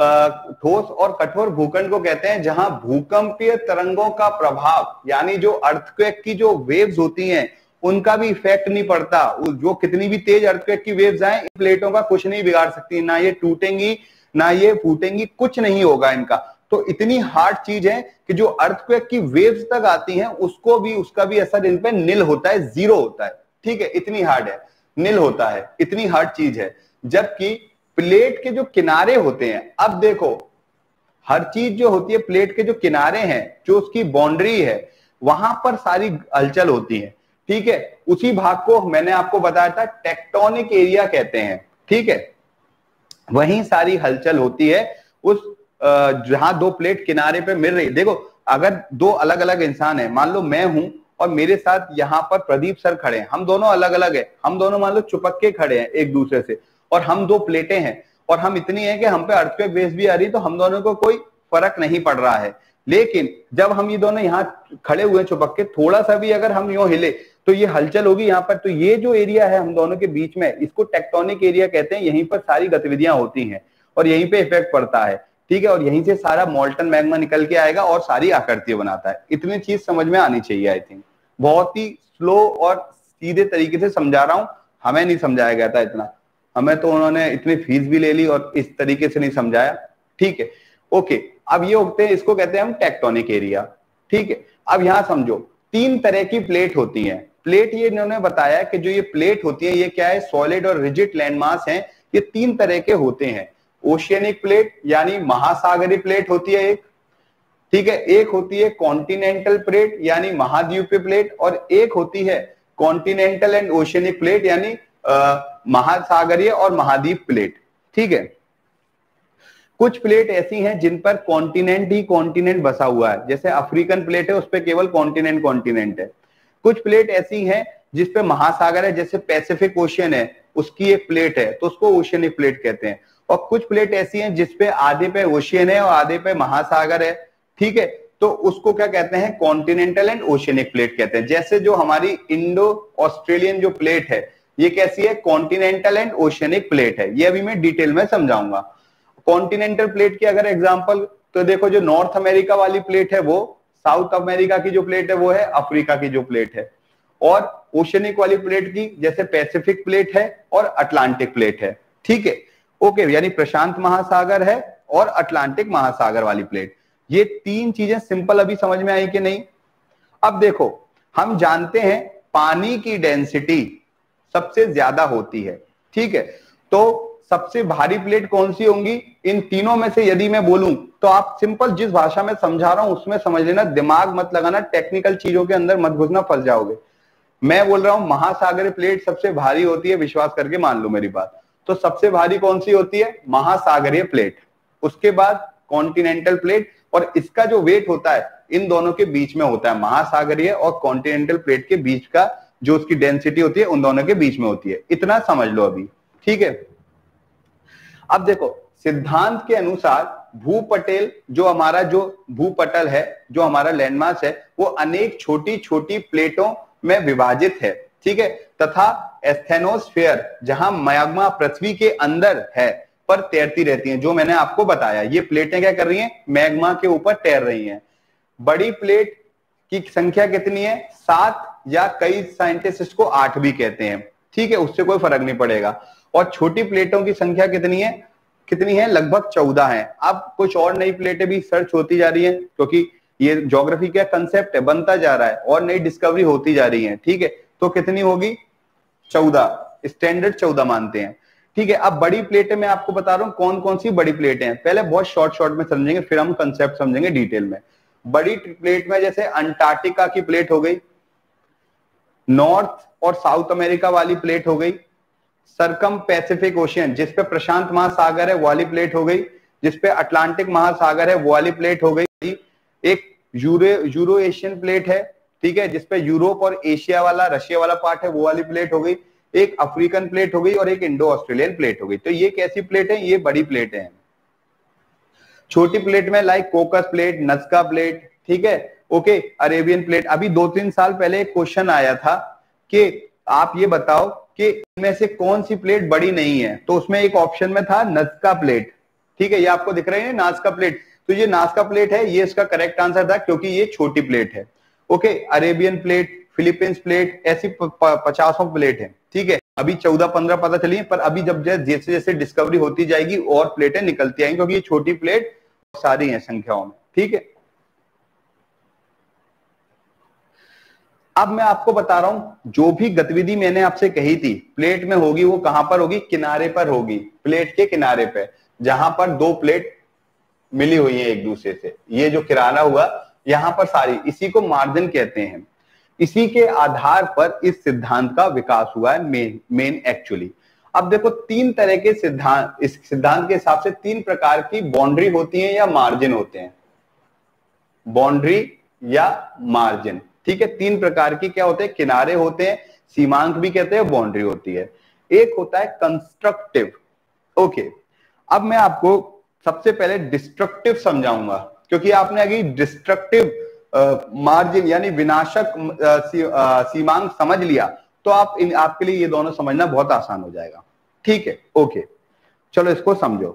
[SPEAKER 1] ठोस और कठोर भूखंड को कहते हैं जहां भूकंपीय तरंगों का प्रभाव, यानी जो अर्थक्वेक की जो वेव्स होती हैं उनका भी इफेक्ट नहीं पड़ता। जो कितनी भी तेज अर्थक्वेक की वेव्स आए, इन प्लेटों का कुछ नहीं बिगाड़ सकती, ना ये टूटेंगी ना ये फूटेंगी, कुछ नहीं होगा इनका। तो इतनी हार्ड चीज है कि जो अर्थक्वेक की वेव्स तक आती हैं उसको भी, उसका भी असर इन पे निल होता है, जीरो होता है। ठीक है, इतनी हार्ड है, निल होता है, इतनी हार्ड चीज है। जबकि प्लेट के जो किनारे होते हैं, अब देखो हर चीज जो होती है प्लेट के जो किनारे हैं, जो उसकी बाउंड्री है, वहां पर सारी हलचल होती है। ठीक है, उसी भाग को मैंने आपको बताया था टेक्टोनिक एरिया कहते हैं। ठीक है, वहीं सारी हलचल होती है उस जहां दो प्लेट किनारे पे मिल रही। देखो अगर दो अलग अलग इंसान है, मान लो मैं हूं और मेरे साथ यहाँ पर प्रदीप सर खड़े हैं, हम दोनों अलग अलग है, हम दोनों मान लो चुपक के खड़े हैं एक दूसरे से, और हम दो प्लेटें हैं और हम इतनी है कि हम पे अर्थक्वेक वेव्स भी आ रही, तो हम दोनों को कोई फर्क नहीं पड़ रहा है। लेकिन जब हम ये दोनों यहाँ खड़े हुए चुपक के, थोड़ा सा भी अगर हम यूं हिले तो ये हलचल होगी यहाँ पर। तो ये जो एरिया है हम दोनों के बीच में, इसको टेक्टोनिक एरिया कहते हैं। यहीं पर सारी गतिविधियां होती हैं और यहीं पे इफेक्ट पड़ता है। ठीक है, और यहीं से सारा मोल्टन मैग्मा निकल के आएगा और सारी आकृतियां बनाता है। इतनी चीज समझ में आनी चाहिए। आई थिंक बहुत ही स्लो और सीधे तरीके से समझा रहा हूं, हमें नहीं समझाया गया था इतना, हमें तो उन्होंने इतनी फीस भी ले ली और इस तरीके से नहीं समझाया। ठीक है, ओके। अब ये होते हैं, इसको कहते हैं हम टेक्टोनिक एरिया। ठीक है, अब यहां समझो तीन तरह की प्लेट होती हैं। प्लेट ये इन्होंने बताया कि जो ये प्लेट होती है ये क्या है, सॉलिड और रिजिड लैंडमास हैं। ये तीन तरह के होते हैं। ओशियनिक प्लेट यानी महासागरीय प्लेट होती है एक। ठीक है, एक होती है कॉन्टिनेंटल प्लेट यानी महाद्वीपीय प्लेट, और एक होती है कॉन्टिनेंटल एंड ओशियनिक प्लेट यानी महासागरीय और महाद्वीप प्लेट। ठीक है, कुछ प्लेट ऐसी हैं जिन पर कॉन्टिनेंट ही कॉन्टिनेंट बसा हुआ है, जैसे अफ्रीकन प्लेट है उस पर केवल कॉन्टिनेंट कॉन्टिनेंट है। कुछ प्लेट ऐसी हैं जिसपे महासागर है, जैसे पैसिफिक ओशियन है उसकी एक प्लेट है तो उसको ओशियनिक प्लेट कहते हैं। और कुछ प्लेट ऐसी हैं जिसपे आधे पे ओशियन है और आधे पे महासागर है। ठीक है, तो उसको क्या कहते हैं, कॉन्टिनेंटल एंड ओशियनिक प्लेट कहते हैं। जैसे जो हमारी इंडो ऑस्ट्रेलियन जो प्लेट है ये कैसी है, कॉन्टिनेंटल एंड ओशियनिक प्लेट है। ये अभी मैं डिटेल में समझाऊंगा। कॉन्टिनेंटल प्लेट की अगर एग्जांपल, तो देखो जो नॉर्थ अमेरिका वाली प्लेट है वो, साउथ अमेरिका की जो प्लेट है वो है अफ्रीका की जो प्लेट है, और ओशियनिक वाली प्लेट की जैसे पैसिफिक प्लेट है और अटलांटिक प्लेट है। ठीक है, ओके, यानी प्रशांत महासागर है और अटलांटिक महासागर वाली प्लेट। ये तीन चीजें सिंपल अभी समझ में आई कि नहीं? अब देखो हम जानते हैं पानी की डेंसिटी सबसे ज्यादा होती है। ठीक है, तो सबसे भारी प्लेट कौन सी होंगी इन तीनों में से? यदि मैं बोलूं तो आप सिंपल जिस भाषा में समझा रहा हूं उसमें समझ लेना, दिमाग मत लगाना, टेक्निकल चीजों के अंदर मत घुसना, फंस जाओगे। मैं बोल रहा हूं महासागरीय प्लेट सबसे भारी होती है, विश्वास करके मान लो मेरी बात। तो सबसे भारी कौन सी होती है? महासागरीय प्लेट। उसके बाद कॉन्टिनेंटल प्लेट, और इसका जो वेट होता है इन दोनों के बीच में होता है। महासागरीय और कॉन्टिनेंटल प्लेट के बीच का जो उसकी डेंसिटी होती है उन दोनों के बीच में होती है। इतना समझ लो अभी। ठीक है, अब देखो सिद्धांत के अनुसार भूपटेल, जो हमारा जो भूपटल है, जो हमारा लैंडमास है, वो अनेक छोटी छोटी प्लेटों में विभाजित है। ठीक है, तथा एस्थेनोस्फेयर जहां मैग्मा पृथ्वी के अंदर है पर तैरती रहती हैं, जो मैंने आपको बताया। ये प्लेटें क्या कर रही हैं, मैग्मा के ऊपर तैर रही हैं। बड़ी प्लेट की संख्या कितनी है? सात, या कई साइंटिस्ट इसको आठ भी कहते हैं। ठीक है, उससे कोई फर्क नहीं पड़ेगा। और छोटी प्लेटों की संख्या कितनी है? कितनी है? लगभग चौदह है। अब कुछ और नई प्लेटें भी सर्च होती जा रही हैं, क्योंकि ये ज्योग्राफी का कंसेप्ट है, बनता जा रहा है और नई डिस्कवरी होती जा रही है। ठीक है, तो कितनी होगी? चौदह, स्टैंडर्ड चौदह मानते हैं, ठीक है। अब बड़ी प्लेटें मैं आपको बता रहा हूं कौन कौन सी बड़ी प्लेटें हैं, पहले बहुत शॉर्ट शॉर्ट में समझेंगे, फिर हम कंसेप्ट समझेंगे डिटेल में। बड़ी प्लेट में जैसे अंटार्कटिका की प्लेट हो गई, नॉर्थ और साउथ अमेरिका वाली प्लेट हो गई, सरकम पैसिफिक ओशियन जिसपे प्रशांत महासागर है वो वाली प्लेट हो गई, जिसपे अटलांटिक महासागर है वो वाली प्लेट हो गई, एक यूरो यूरो एशियन प्लेट है, ठीक है, जिसपे यूरोप और एशिया वाला रशिया वाला पार्ट है वो वाली प्लेट हो गई, एक अफ्रीकन प्लेट हो गई और एक इंडो ऑस्ट्रेलियन प्लेट हो गई। तो ये कैसी प्लेट है, ये बड़ी प्लेट है। छोटी प्लेट में like Cocos plate, Nazca plate, ठीक है, ओके, अरेबियन प्लेट। अभी दो तीन साल पहले एक क्वेश्चन आया था कि आप ये बताओ कि इनमें से कौन सी प्लेट बड़ी नहीं है, तो उसमें एक ऑप्शन में था नस्का प्लेट, ठीक है, ये आपको दिख रहे हैं नास्का प्लेट, तो ये नास्का प्लेट है, ये इसका करेक्ट आंसर था क्योंकि ये छोटी प्लेट है। Okay, Arabian plate, Philippines plate, ऐसी पचासों प्लेट है, ठीक है। अभी चौदह पंद्रह पता चली है, पर अभी जब जैसे जैसे डिस्कवरी होती जाएगी और प्लेटें निकलती आएंगी, क्योंकि ये छोटी प्लेट सारी हैं संख्याओं में, ठीक है। अब मैं आपको बता रहा हूं जो भी गतिविधि मैंने आपसे कही थी प्लेट में होगी, वो कहां पर होगी, किनारे पर होगी, प्लेट के किनारे पे, जहां पर दो प्लेट मिली हुई है एक दूसरे से, ये जो किनारा हुआ यहां पर सारी, इसी को मार्जिन कहते हैं। इसी के आधार पर इस सिद्धांत का विकास हुआ है मेन मेन एक्चुअली। अब देखो तीन तरह के सिद्धांत, इस सिद्धांत के हिसाब से तीन प्रकार की बाउंड्री होती है या मार्जिन होते हैं, बाउंड्री या मार्जिन, ठीक है। तीन प्रकार की क्या होते हैं, किनारे होते हैं, सीमांक भी कहते हैं, बाउंड्री होती है। एक होता है कंस्ट्रक्टिव, ओके। अब मैं आपको सबसे पहले डिस्ट्रक्टिव समझाऊंगा, क्योंकि आपने अभी डिस्ट्रक्टिव मार्जिन यानी विनाशक सी, आ, सीमांक समझ लिया तो आप इन आपके लिए ये दोनों समझना बहुत आसान हो जाएगा, ठीक है, ओके। चलो इसको समझो।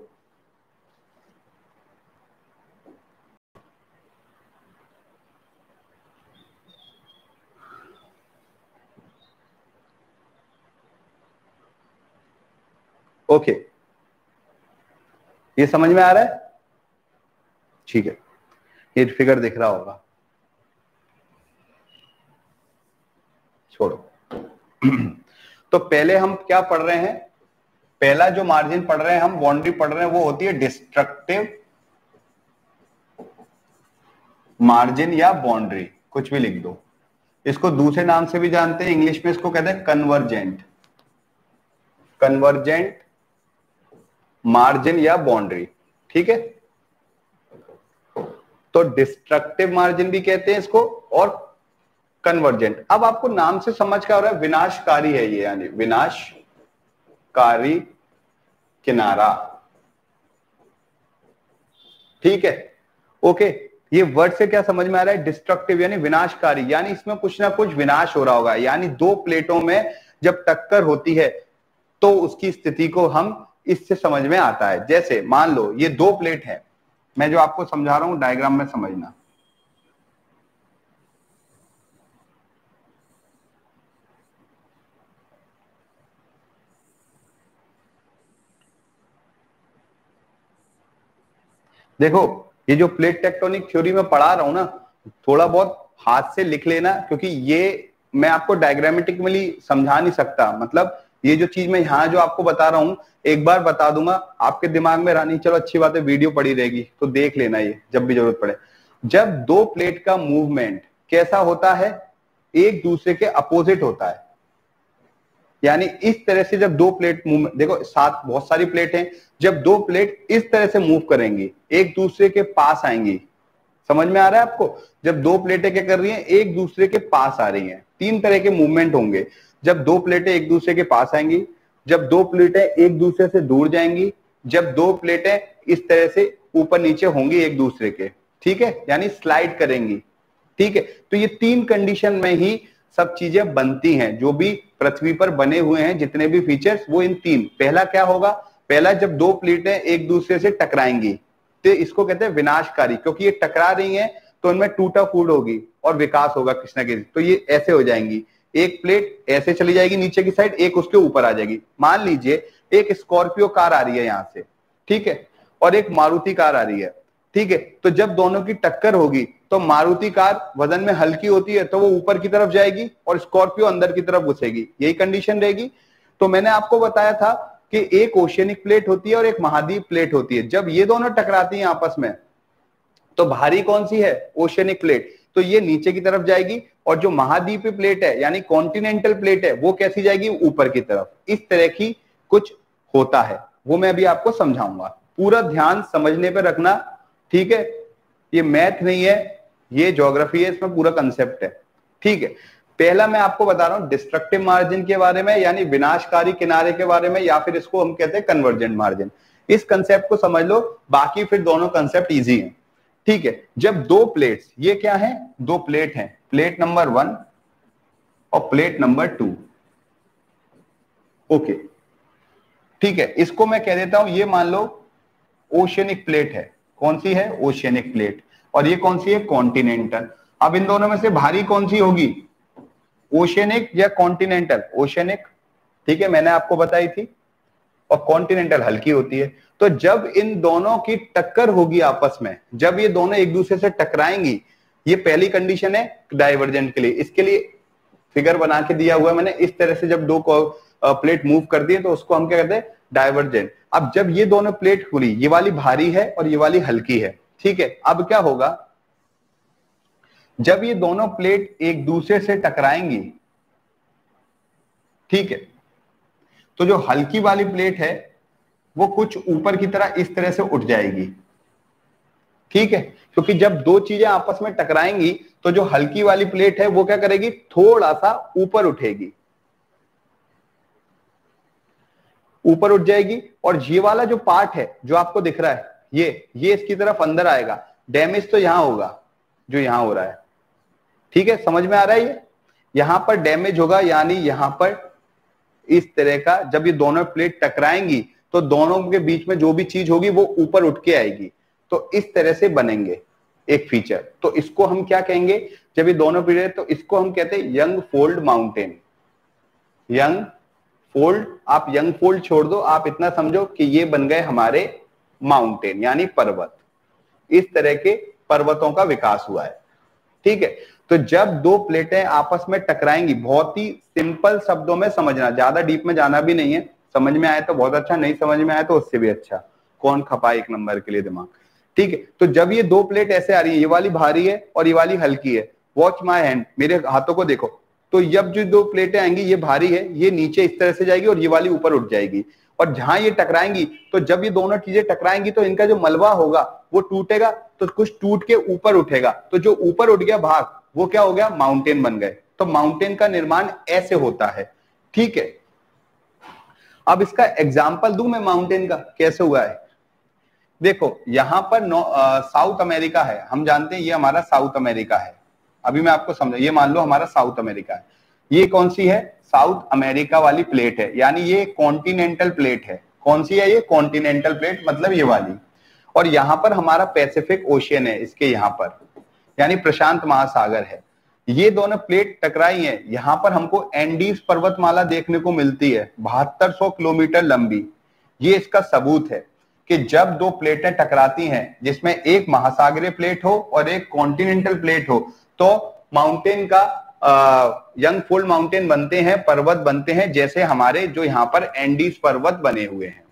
[SPEAKER 1] ओके, ये समझ में आ रहा है, ठीक है, ये फिगर दिख रहा होगा, छोड़ो। तो पहले हम क्या पढ़ रहे हैं, पहला जो मार्जिन पढ़ रहे हैं हम, बाउंड्री पढ़ रहे हैं, वो होती है डिस्ट्रक्टिव मार्जिन या बाउंड्री, कुछ भी लिख दो। इसको दूसरे नाम से भी जानते हैं, इंग्लिश में इसको कहते हैं कन्वर्जेंट, कन्वर्जेंट मार्जिन या बाउंड्री, ठीक है। तो डिस्ट्रक्टिव मार्जिन भी कहते हैं इसको और कन्वर्जेंट। अब आपको नाम से समझ क्या हो रहा है, विनाशकारी है ये, यानी विनाशकारी किनारा, ठीक है, ओके। ये वर्ड से क्या समझ में आ रहा है, डिस्ट्रक्टिव यानी विनाशकारी, यानी इसमें कुछ ना कुछ विनाश हो रहा होगा, यानी दो प्लेटों में जब टक्कर होती है तो उसकी स्थिति को हम इससे समझ में आता है। जैसे मान लो ये दो प्लेट है, मैं जो आपको समझा रहा हूं डायग्राम में समझना, देखो ये जो प्लेट टेक्टोनिक थ्योरी में पढ़ा रहा हूं ना, थोड़ा बहुत हाथ से लिख लेना, क्योंकि ये मैं आपको डायग्रामेटिकली समझा नहीं सकता, मतलब ये जो चीज मैं यहाँ जो आपको बता रहा हूं एक बार बता दूंगा, आपके दिमाग में रहनी, चलो अच्छी बात है, वीडियो पड़ी रहेगी तो देख लेना ये जब भी जरूरत पड़े। जब दो प्लेट का मूवमेंट कैसा होता है, एक दूसरे के अपोजिट होता है, यानी इस तरह से जब दो प्लेट मूव, देखो साथ बहुत सारी प्लेट हैं, जब दो प्लेट इस तरह से मूव करेंगी एक दूसरे के पास आएंगी, समझ में आ रहा है आपको, जब दो प्लेटें क्या कर रही हैं, एक दूसरे के पास आ रही हैं, तीन तरह के मूवमेंट होंगे। जब दो प्लेटें एक दूसरे के पास आएंगी, जब दो प्लेटें एक दूसरे से दूर जाएंगी, जब दो प्लेटें इस तरह से ऊपर नीचे होंगी एक दूसरे के, ठीक है, यानी स्लाइड करेंगी, ठीक है। तो ये तीन कंडीशन में ही सब चीजें बनती हैं, जो भी पृथ्वी पर बने हुए हैं जितने भी फीचर्स, वो इन तीन, पहला क्या होगा, पहला जब दो प्लेटें एक दूसरे से टकराएंगी तो इसको कहते हैं विनाशकारी, क्योंकि ये टकरा रही हैं तो इनमें टूटा फूट होगी और विकास होगा किसी न किसी, तो ये ऐसे हो जाएंगी, एक प्लेट ऐसे चली जाएगी नीचे की साइड, एक उसके ऊपर आ जाएगी। मान लीजिए एक स्कॉर्पियो कार आ रही है यहां से, ठीक है, और एक मारुति कार आ रही है, ठीक है, तो जब दोनों की टक्कर होगी तो मारुति कार वजन में हल्की होती है तो वो ऊपर की तरफ जाएगी और स्कॉर्पियो अंदर की तरफ घुसेगी, यही कंडीशन रहेगी। तो मैंने आपको बताया था कि एक ओशियनिक प्लेट होती है और एक महाद्वीप प्लेट होती है। जब ये दोनों टकराती हैं आपस में तो भारी कौन सी है? ओशियनिक प्लेट, तो ये नीचे की तरफ जाएगी, और जो महाद्वीपीय प्लेट है यानी कॉन्टिनेंटल प्लेट है वो कैसी जाएगी? ऊपर की तरफ। इस तरह की कुछ होता है, वो मैं अभी आपको समझाऊंगा। पूरा ध्यान समझने पे रखना, ठीक है? ये मैथ नहीं है, ये ज्योग्राफी है, इसमें पूरा कंसेप्ट है, ठीक है? पहला मैं आपको बता रहा हूं डिस्ट्रक्टिव मार्जिन के बारे में, यानी विनाशकारी किनारे के बारे में, या फिर इसको हम कहते हैं कन्वर्जेंट मार्जिन। इस कंसेप्ट को समझ लो, बाकी फिर दोनों कंसेप्ट इजी हैं, ठीक है? जब दो प्लेट्स, ये क्या है? दो प्लेट हैं, प्लेट नंबर वन और प्लेट नंबर टू, ओके, ठीक है? इसको मैं कह देता हूं, ये मान लो ओशियनिक प्लेट है। कौन सी है? Oceanic plate. और ये कौन सी है? कॉन्टिनेंटल। अब इन दोनों में से भारी कौन सी होगी? ओशियनिक या कॉन्टिनेंटल? ओशियनिक, ठीक है, मैंने आपको बताई थी। और कॉन्टिनेंटल हल्की होती है। तो जब इन दोनों की टक्कर होगी आपस में, जब ये दोनों एक दूसरे से टकराएंगी, ये पहली कंडीशन है डाइवर्जेंट के लिए। इसके लिए फिगर बना के दिया हुआ है मैंने, इस तरह से जब दो प्लेट मूव कर दी तो उसको हम क्या कहते हैं? डाइवर्जेंट। अब जब ये दोनों प्लेट खुली, ये वाली भारी है और ये वाली हल्की है, ठीक है? अब क्या होगा? जब ये दोनों प्लेट एक दूसरे से टकराएंगी, ठीक है, तो जो हल्की वाली प्लेट है वो कुछ ऊपर की तरह इस तरह से उठ जाएगी, ठीक है? क्योंकि जब दो चीजें आपस में टकराएंगी तो जो हल्की वाली प्लेट है वो क्या करेगी? थोड़ा सा ऊपर उठेगी, ऊपर उठ जाएगी। और ये वाला जो पार्ट है जो आपको दिख रहा है, ये ये इसकी तरफ अंदर आएगा। डैमेज तो यहां होगा जो यहां हो रहा है, ठीक है? समझ में आ रहा है? ये यहां पर डैमेज होगा, यानी यहां पर इस तरह का, जब ये दोनों प्लेट टकराएंगी तो दोनों के बीच में जो भी चीज होगी वो ऊपर उठ के आएगी। तो इस तरह से बनेंगे एक फीचर। तो इसको हम क्या कहेंगे? जब ये दोनों प्लेट, तो इसको हम कहते हैं young fold mountain. Young fold, आप यंग फोल्ड छोड़ दो, आप इतना समझो कि ये बन गए हमारे माउंटेन यानी पर्वत। इस तरह के पर्वतों का विकास हुआ है, ठीक है? तो जब दो प्लेटें आपस में टकराएंगी, बहुत ही सिंपल शब्दों में समझना, ज्यादा डीप में जाना भी नहीं है। समझ में आए तो बहुत अच्छा, नहीं समझ में आए तो उससे भी अच्छा। कौन खपाए एक नंबर के लिए दिमाग, ठीक है? तो जब ये दो प्लेट ऐसे आ रही है, ये वाली भारी है और ये वाली हल्की है, वॉच माय हैंड, मेरे हाथों को देखो। तो जब जो दो प्लेटें आएंगी, ये भारी है, ये नीचे इस तरह से जाएगी और ये वाली ऊपर उठ जाएगी। और जहां ये टकराएंगी, तो जब ये दोनों चीजें टकराएंगी तो इनका जो मलबा होगा वो टूटेगा, तो कुछ टूट के ऊपर उठेगा। तो जो ऊपर उठ गया भाग, वो क्या हो गया? माउंटेन बन गए। तो माउंटेन का निर्माण ऐसे होता है, ठीक है? अब इसका एग्जाम्पल दूं मैं माउंटेन का, कैसे हुआ है? देखो, यहां पर आ, साउथ अमेरिका है, हम जानते हैं ये हमारा साउथ अमेरिका है। अभी मैं आपको समझा, ये मान लो हमारा साउथ अमेरिका है। ये कौन सी है? साउथ अमेरिका वाली प्लेट है, यानी ये कॉन्टिनेंटल प्लेट है। कौन सी है ये? कॉन्टिनेंटल प्लेट, मतलब ये वाली। और यहां पर हमारा पैसिफिक ओशियन है, इसके यहां पर, यानी प्रशांत महासागर है। ये दोनों प्लेट टकराई हैं, यहां पर हमको एंडीज पर्वतमाला देखने को मिलती है, बहत्तर सौ किलोमीटर लंबी। ये इसका सबूत है कि जब दो प्लेटें टकराती हैं, जिसमें एक महासागरीय प्लेट हो और एक कॉन्टिनेंटल प्लेट हो, तो माउंटेन का यंग फोल्ड माउंटेन बनते हैं, पर्वत बनते हैं, जैसे हमारे जो यहाँ पर एंडीज पर्वत बने हुए हैं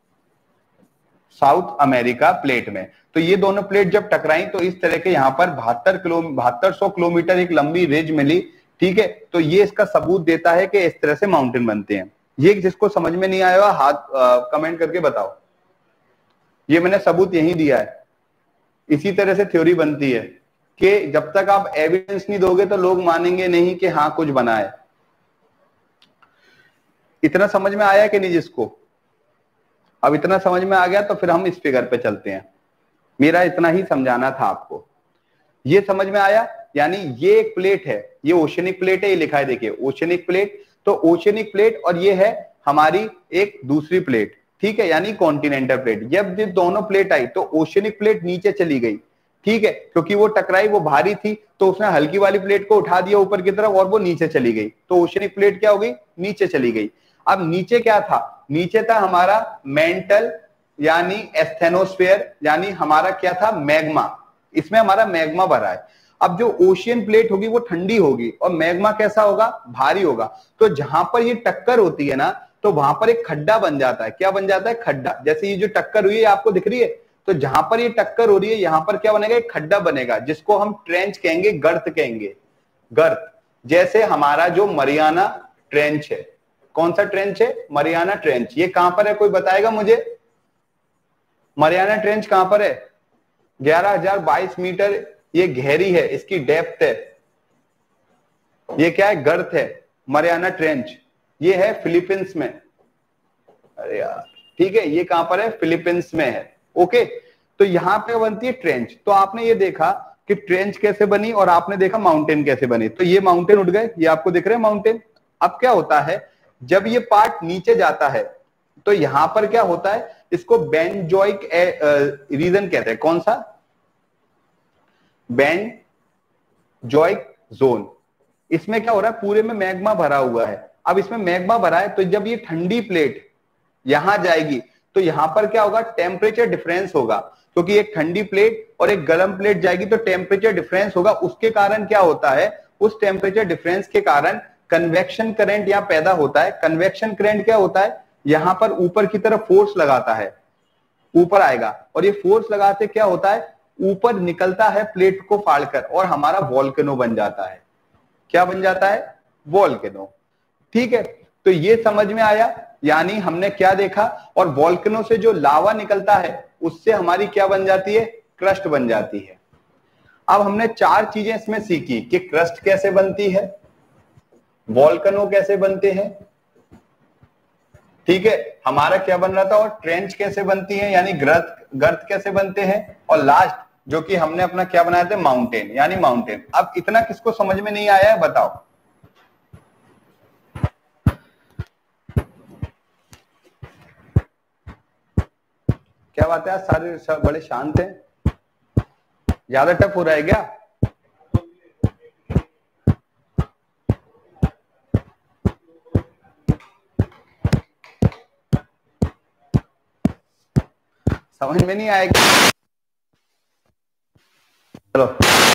[SPEAKER 1] साउथ अमेरिका प्लेट में। तो ये दोनों प्लेट जब टकराई तो इस तरह के यहाँ पर बहत्तर किलो बहत्तर सौ किलोमीटर एक लंबी रिज मिली, ठीक है? तो ये इसका सबूत देता है कि इस तरह से माउंटेन बनते हैं। ये जिसको समझ में नहीं आया हाथ कमेंट करके बताओ। ये मैंने सबूत यही दिया है। इसी तरह से थ्योरी बनती है कि जब तक आप एविडेंस नहीं दोगे तो लोग मानेंगे नहीं कि हाँ कुछ बना है। इतना समझ में आया कि नहीं जिसको? अब इतना समझ में आ गया तो फिर हम इस फिगर पे चलते हैं। मेरा इतना ही समझाना था आपको। ये समझ में आया? यानी ये एक प्लेट है, ये ओशियनिक प्लेट है, ये लिखा है देखिए ओशियनिक प्लेट। तो ओशियनिक प्लेट और ये है हमारी एक दूसरी प्लेट, ठीक है, यानी कॉन्टिनेंटल प्लेट। जब ये दोनों प्लेट आई तो ओशियनिक प्लेट नीचे चली गई, ठीक है, क्योंकि वो टकराई, वो भारी थी, तो उसने हल्की वाली प्लेट को उठा दिया ऊपर की तरफ और वो नीचे चली गई। तो ओशियनिक प्लेट क्या हो गई? नीचे चली गई। अब नीचे क्या था? नीचे था हमारा मेंटल यानी एस्थेनोस्फेयर, यानी हमारा क्या था? मैग्मा। इसमें हमारा मैग्मा भरा है। अब जो ओशियन प्लेट होगी वो ठंडी होगी और मैग्मा कैसा होगा, भारी होगा। तो जहां पर ये टक्कर होती है ना, तो वहां पर एक खड्डा बन जाता है। क्या बन जाता है, खड्डा। जैसे ये जो टक्कर हुई है आपको दिख रही है, तो जहां पर ये टक्कर हो रही है यहां पर क्या बनेगा, एक खड्डा बनेगा, जिसको हम ट्रेंच कहेंगे, गर्त कहेंगे, गर्त। जैसे हमारा जो मरियाना ट्रेंच है, कौन सा ट्रेंच है, मरियाना ट्रेंच। ये कहां पर है, कोई बताएगा मुझे, मरियाना ट्रेंच कहां पर है? ग्यारह हजार बाईस मीटर ये गहरी है, इसकी डेप्थ है। ये क्या है, गर्त है, मरियाना ट्रेंच। ये है फिलीपींस में। अरे यार, ठीक है, ये कहां पर है, फिलीपींस में है। ओके, तो यहां पे बनती है ट्रेंच। तो आपने ये देखा कि ट्रेंच कैसे बनी और आपने देखा माउंटेन कैसे बनी। तो ये माउंटेन उठ गए, ये आपको दिख रहे हैं माउंटेन। अब क्या होता है, जब ये पार्ट नीचे जाता है तो यहां पर क्या होता है, इसको बेंजोइक रीजन कहते हैं। कौन सा, बेंजोइक जोन। इसमें क्या हो रहा है, पूरे में मैग्मा भरा हुआ है। अब इसमें मैग्मा भरा है, तो जब ये ठंडी प्लेट यहां जाएगी तो यहां पर क्या होगा, टेम्परेचर डिफरेंस होगा। क्योंकि एक ठंडी प्लेट और एक गर्म प्लेट जाएगी तो टेम्परेचर डिफरेंस होगा। उसके कारण क्या होता है, उस टेम्परेचर डिफरेंस के कारण कन्वेक्शन करंट यहां पैदा होता है। कन्वेक्शन करंट क्या होता है, यहां पर ऊपर की तरफ फोर्स लगाता है, ऊपर आएगा, और ये फोर्स लगाते क्या होता है, ऊपर निकलता है प्लेट को फाड़कर, और हमारा वॉल्केनो बन जाता है। क्या बन जाता है, वॉल्केनो। ठीक है, तो ये समझ में आया, यानी हमने क्या देखा, और वॉल्केनो से जो लावा निकलता है उससे हमारी क्या बन जाती है, क्रस्ट बन जाती है। अब हमने चार चीजें इसमें सीखी कि क्रस्ट कैसे बनती है, वॉल्केनो कैसे बनते हैं, ठीक है, हमारा क्या बन रहा था, और ट्रेंच कैसे बनती है, यानी गर्त गर्त कैसे बनते हैं, और लास्ट जो कि हमने अपना क्या बनाया था, माउंटेन, यानी माउंटेन। अब इतना किसको समझ में नहीं आया है, बताओ। क्या बात है, आज सारे सब बड़े शांत हैं, ज्यादा टफ हो रहा है क्या? समझ में नहीं आएगा, चलो।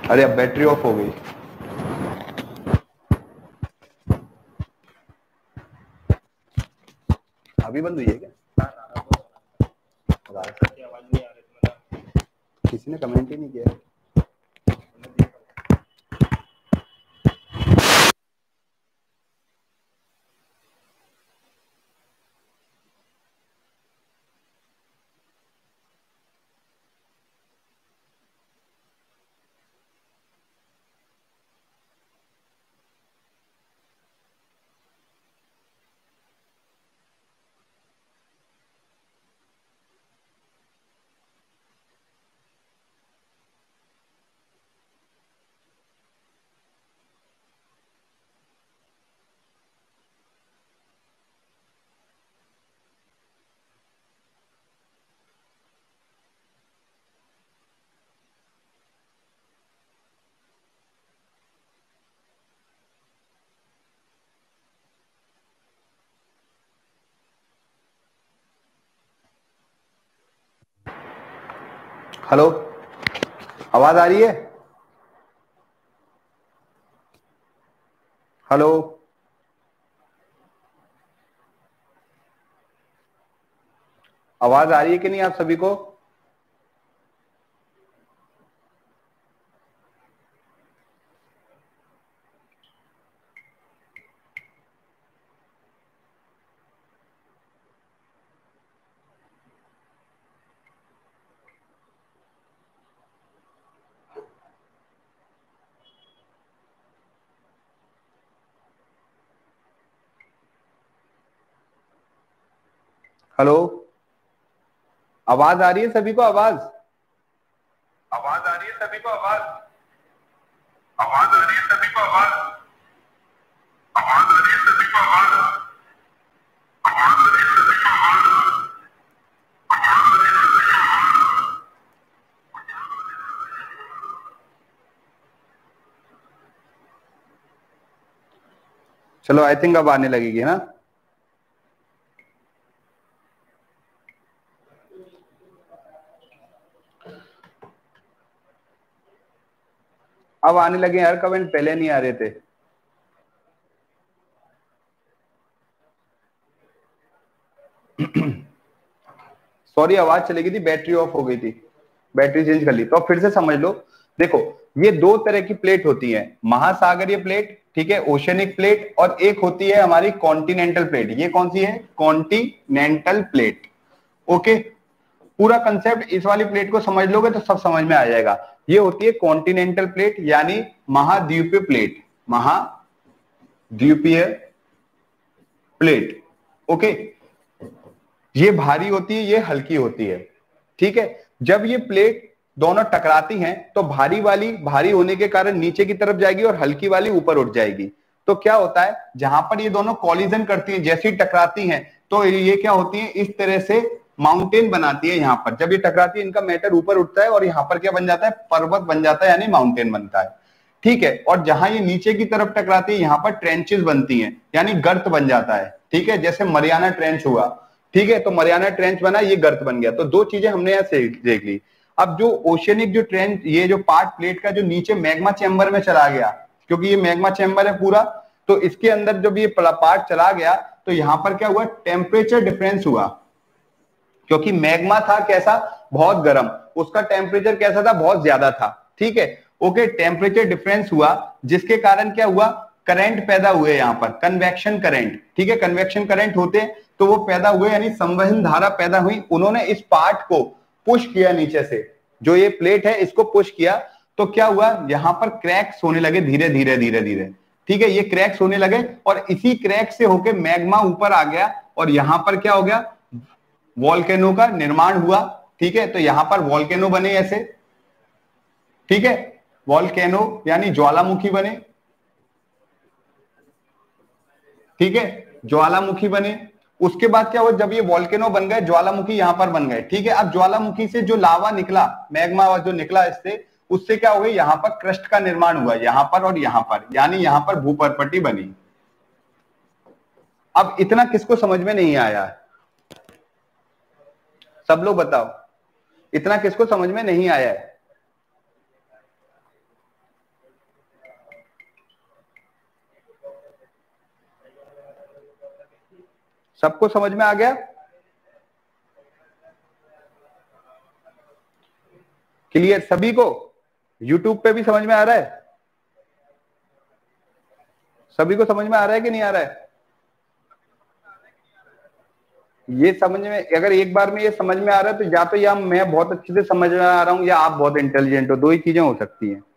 [SPEAKER 1] अरे अब बैटरी ऑफ हो गई। अभी बंद हुई है क्या? किसी ने कमेंट ही नहीं किया। हेलो, आवाज आ रही है? हेलो, आवाज आ रही है कि नहीं आप सभी को? हेलो, आवाज आ रही है सभी को? आवाज आवाज आ रही है सभी को? आवाज आवाज आ रही है सभी को? आवाज आवाज आ रही है सभी को? आवाज आवाज आ रही है सभी को? आवाज। चलो, आई थिंक अब आने लगेगी ना? अब आने लगे यार कमेंट, पहले नहीं आ रहे थे। सॉरी, आवाज चली गई थी, बैटरी ऑफ हो गई थी, बैटरी चेंज कर ली। तो अब फिर से समझ लो। देखो, ये दो तरह की प्लेट होती है, महासागरीय प्लेट, ठीक है, ओशनिक प्लेट, और एक होती है हमारी कॉन्टिनेंटल प्लेट। ये कौन सी है? Continental plate. ओके, पूरा कंसेप्ट इस वाली प्लेट को समझ लोगे तो सब समझ में आ जाएगा। ये होती है कॉन्टिनेंटल प्लेट, यानी महाद्वीपीय प्लेट, महाद्वीपीय प्लेट। ओके, ये भारी होती है, ये हल्की होती है, ठीक है। जब ये प्लेट दोनों टकराती हैं तो भारी वाली भारी होने के कारण नीचे की तरफ जाएगी और हल्की वाली ऊपर उठ जाएगी। तो क्या होता है, जहां पर ये दोनों कॉलिजन करती हैं, जैसी टकराती हैं, तो ये क्या होती है, इस तरह से माउंटेन बनाती है। यहाँ पर जब ये टकराती है, इनका मैटर ऊपर उठता है और यहाँ पर क्या बन जाता है, पर्वत बन जाता है, यानी माउंटेन बनता है, ठीक है। और जहां ये नीचे की तरफ टकराती है, यहाँ पर ट्रेंचेस बनती हैं, यानी गर्त बन जाता है, ठीक है। जैसे मरियाना ट्रेंच हुआ, ठीक है, तो मरियाना ट्रेंच बना, ये गर्त बन गया। तो दो चीजें हमने यहाँ से देख ली। अब जो ओशियनिक जो ट्रेंच, ये जो पार्ट प्लेट का जो नीचे मैग्मा चैम्बर में चला गया, क्योंकि ये मैग्मा चैम्बर है पूरा, तो इसके अंदर जब ये पार्ट चला गया तो यहां पर क्या हुआ, टेम्परेचर डिफरेंस हुआ, क्योंकि मैग्मा था कैसा, बहुत गर्म, उसका टेम्परेचर कैसा था, बहुत ज्यादा था, ठीक है। ओके, टेम्परेचर डिफरेंस हुआ, जिसके कारण क्या हुआ, करंट पैदा हुए यहां पर, कन्वेक्शन करंट, ठीक है। कन्वेक्शन करंट होते तो वो पैदा हुए, यानी संवहन धारा पैदा हुई। उन्होंने इस पार्ट को पुश किया नीचे से, जो ये प्लेट है इसको पुश किया, तो क्या हुआ, यहां पर क्रैक्स होने लगे धीरे धीरे धीरे धीरे, ठीक है। ये क्रैक्स होने लगे और इसी क्रैक से होके मैग्मा ऊपर आ गया और यहां पर क्या हो गया, वॉल्केनो का निर्माण हुआ, ठीक है। तो यहां पर वॉल्केनो बने ऐसे, ठीक है, वॉल्केनो यानी ज्वालामुखी बने, ठीक है, ज्वालामुखी बने। उसके बाद क्या हुआ, जब ये वॉल्केनो बन गए, ज्वालामुखी यहां पर बन गए, ठीक है। अब ज्वालामुखी से जो लावा निकला, मैग्मा जो निकला इससे, उससे क्या हो गई, यहां पर क्रस्ट का निर्माण हुआ, यहां पर और यहां पर, यानी यहां पर भूपर्पट्टी बनी। अब इतना किसको समझ में नहीं आया, सब लोग बताओ, इतना किसको समझ में नहीं आया है? सबको समझ में आ गया? क्लियर सभी को? YouTube पे भी समझ में आ रहा है? सभी को समझ में आ रहा है कि नहीं आ रहा है? ये समझ में, अगर एक बार में ये समझ में आ रहा है तो या तो या मैं बहुत अच्छे से समझ में आ रहा हूं या आप बहुत इंटेलिजेंट हो, दो ही चीजें हो सकती हैं।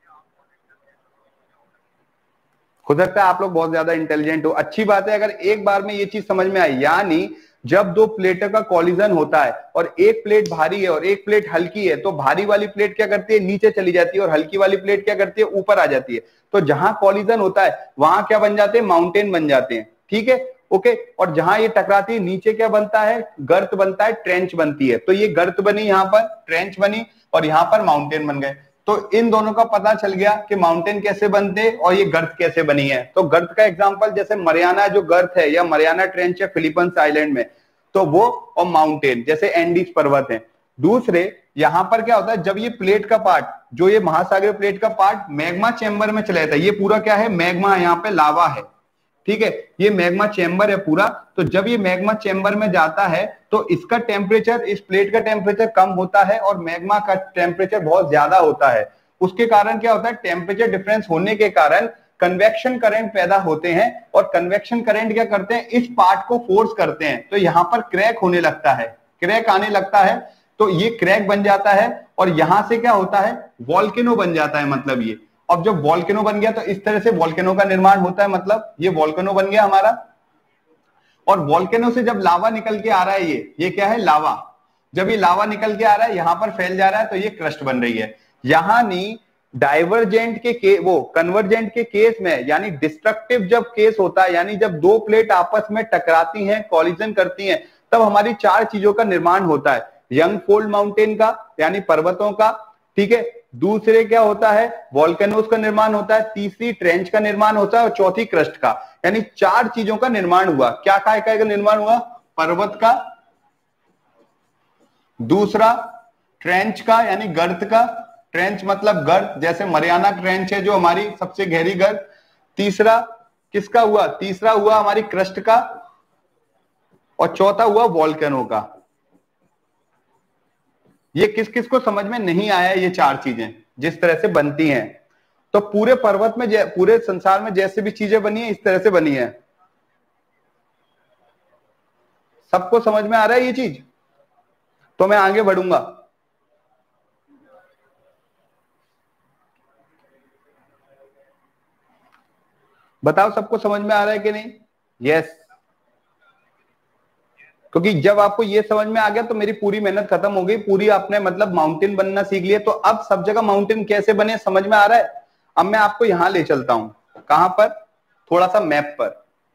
[SPEAKER 1] हो सकता है आप लोग बहुत ज्यादा इंटेलिजेंट हो, अच्छी बात है अगर एक बार में ये चीज समझ में आई। यानी जब दो प्लेटों का कॉलिजन होता है और एक प्लेट भारी है और एक प्लेट हल्की है, तो भारी वाली प्लेट क्या करती है, नीचे चली जाती है, और हल्की वाली प्लेट क्या करती है, ऊपर आ जाती है। तो जहां कॉलिजन होता है वहां क्या बन जाते हैं, माउंटेन बन जाते हैं। ठीक है, ओके। और जहां ये टकराती है नीचे क्या बनता है, गर्त बनता है, ट्रेंच बनती है। तो ये गर्त बनी, यहां पर ट्रेंच बनी, और यहां पर माउंटेन बन गए। तो इन दोनों का पता चल गया कि माउंटेन कैसे बनते और ये गर्त कैसे बनी है। तो गर्त का एग्जांपल जैसे मरियाना जो गर्त है या मरियाना ट्रेंच है फिलीपींस आइलैंड में, तो वो, और माउंटेन जैसे एंडीज पर्वत है। दूसरे यहां पर क्या होता है, जब ये प्लेट का पार्ट, जो ये महासागरीय प्लेट का पार्ट मैग्मा चेंबर में चला जाता है, ये पूरा क्या है, मैग्मा, यहाँ पे लावा है। ठीक है, ये मैग्मा चेंबर है पूरा। तो जब ये मैग्मा चेंबर में जाता है तो इसका टेम्परेचर, इस प्लेट का टेम्परेचर कम होता है और मैग्मा का टेम्परेचर बहुत ज्यादा होता है। उसके कारण क्या होता है, टेम्परेचर डिफरेंस होने के कारण कन्वेक्शन करंट पैदा होते हैं, और कन्वेक्शन करंट क्या करते हैं, इस पार्ट को फोर्स करते हैं। तो यहां पर क्रैक होने लगता है, क्रैक आने लगता है, तो ये क्रैक बन जाता है, और यहां से क्या होता है, वॉल्केनो बन जाता है। मतलब ये, अब जब वॉल्केनो बन गया तो इस तरह से वॉल्केनो का निर्माण होता है। मतलब ये वॉल्केनो बन गया हमारा, और वॉल्केनो से जब लावा निकल के आ रहा है, ये ये क्या है, लावा। जब ये लावा निकल के आ रहा है, यहां पर फैल जा रहा है, तो ये क्रस्ट बन रही है। यहां नहीं, डाइवर्जेंट के, के वो कन्वर्जेंट के केस में, यानी डिस्ट्रक्टिव जब केस होता है, यानी जब दो प्लेट आपस में टकराती हैं, कॉलिजन करती हैं, तब हमारी चार चीजों का निर्माण होता है। यंग फोल्ड माउंटेन का, यानी पर्वतों का, ठीक है। दूसरे क्या होता है, वॉल्केनोस का निर्माण होता है। तीसरी ट्रेंच का निर्माण होता है, और चौथी क्रस्ट का। यानी चार चीजों का निर्माण हुआ। क्या काय काय का निर्माण हुआ, पर्वत का, दूसरा ट्रेंच का यानी गर्त का, ट्रेंच मतलब गर्त, जैसे मरियाना ट्रेंच है जो हमारी सबसे गहरी गर्त। तीसरा किसका हुआ, तीसरा हुआ हमारी क्रस्ट का, और चौथा हुआ वॉल्केनो का। ये किस किस को समझ में नहीं आया, ये चार चीजें जिस तरह से बनती हैं। तो पूरे पर्वत में, पूरे संसार में जैसे भी चीजें बनी है, इस तरह से बनी है। सबको समझ में आ रहा है ये चीज? तो मैं आगे बढ़ूंगा। बताओ सबको समझ में आ रहा है कि नहीं? यस। क्योंकि जब आपको ये समझ में आ गया तो मेरी पूरी मेहनत खत्म हो गई, पूरी आपने मतलब माउंटेन बनना सीख लिया। तो अब सब जगह माउंटेन कैसे बने समझ में आ रहा है। अब मैं आपको यहां ले चलता हूं, कहां पर, थोड़ा सा मैप पर।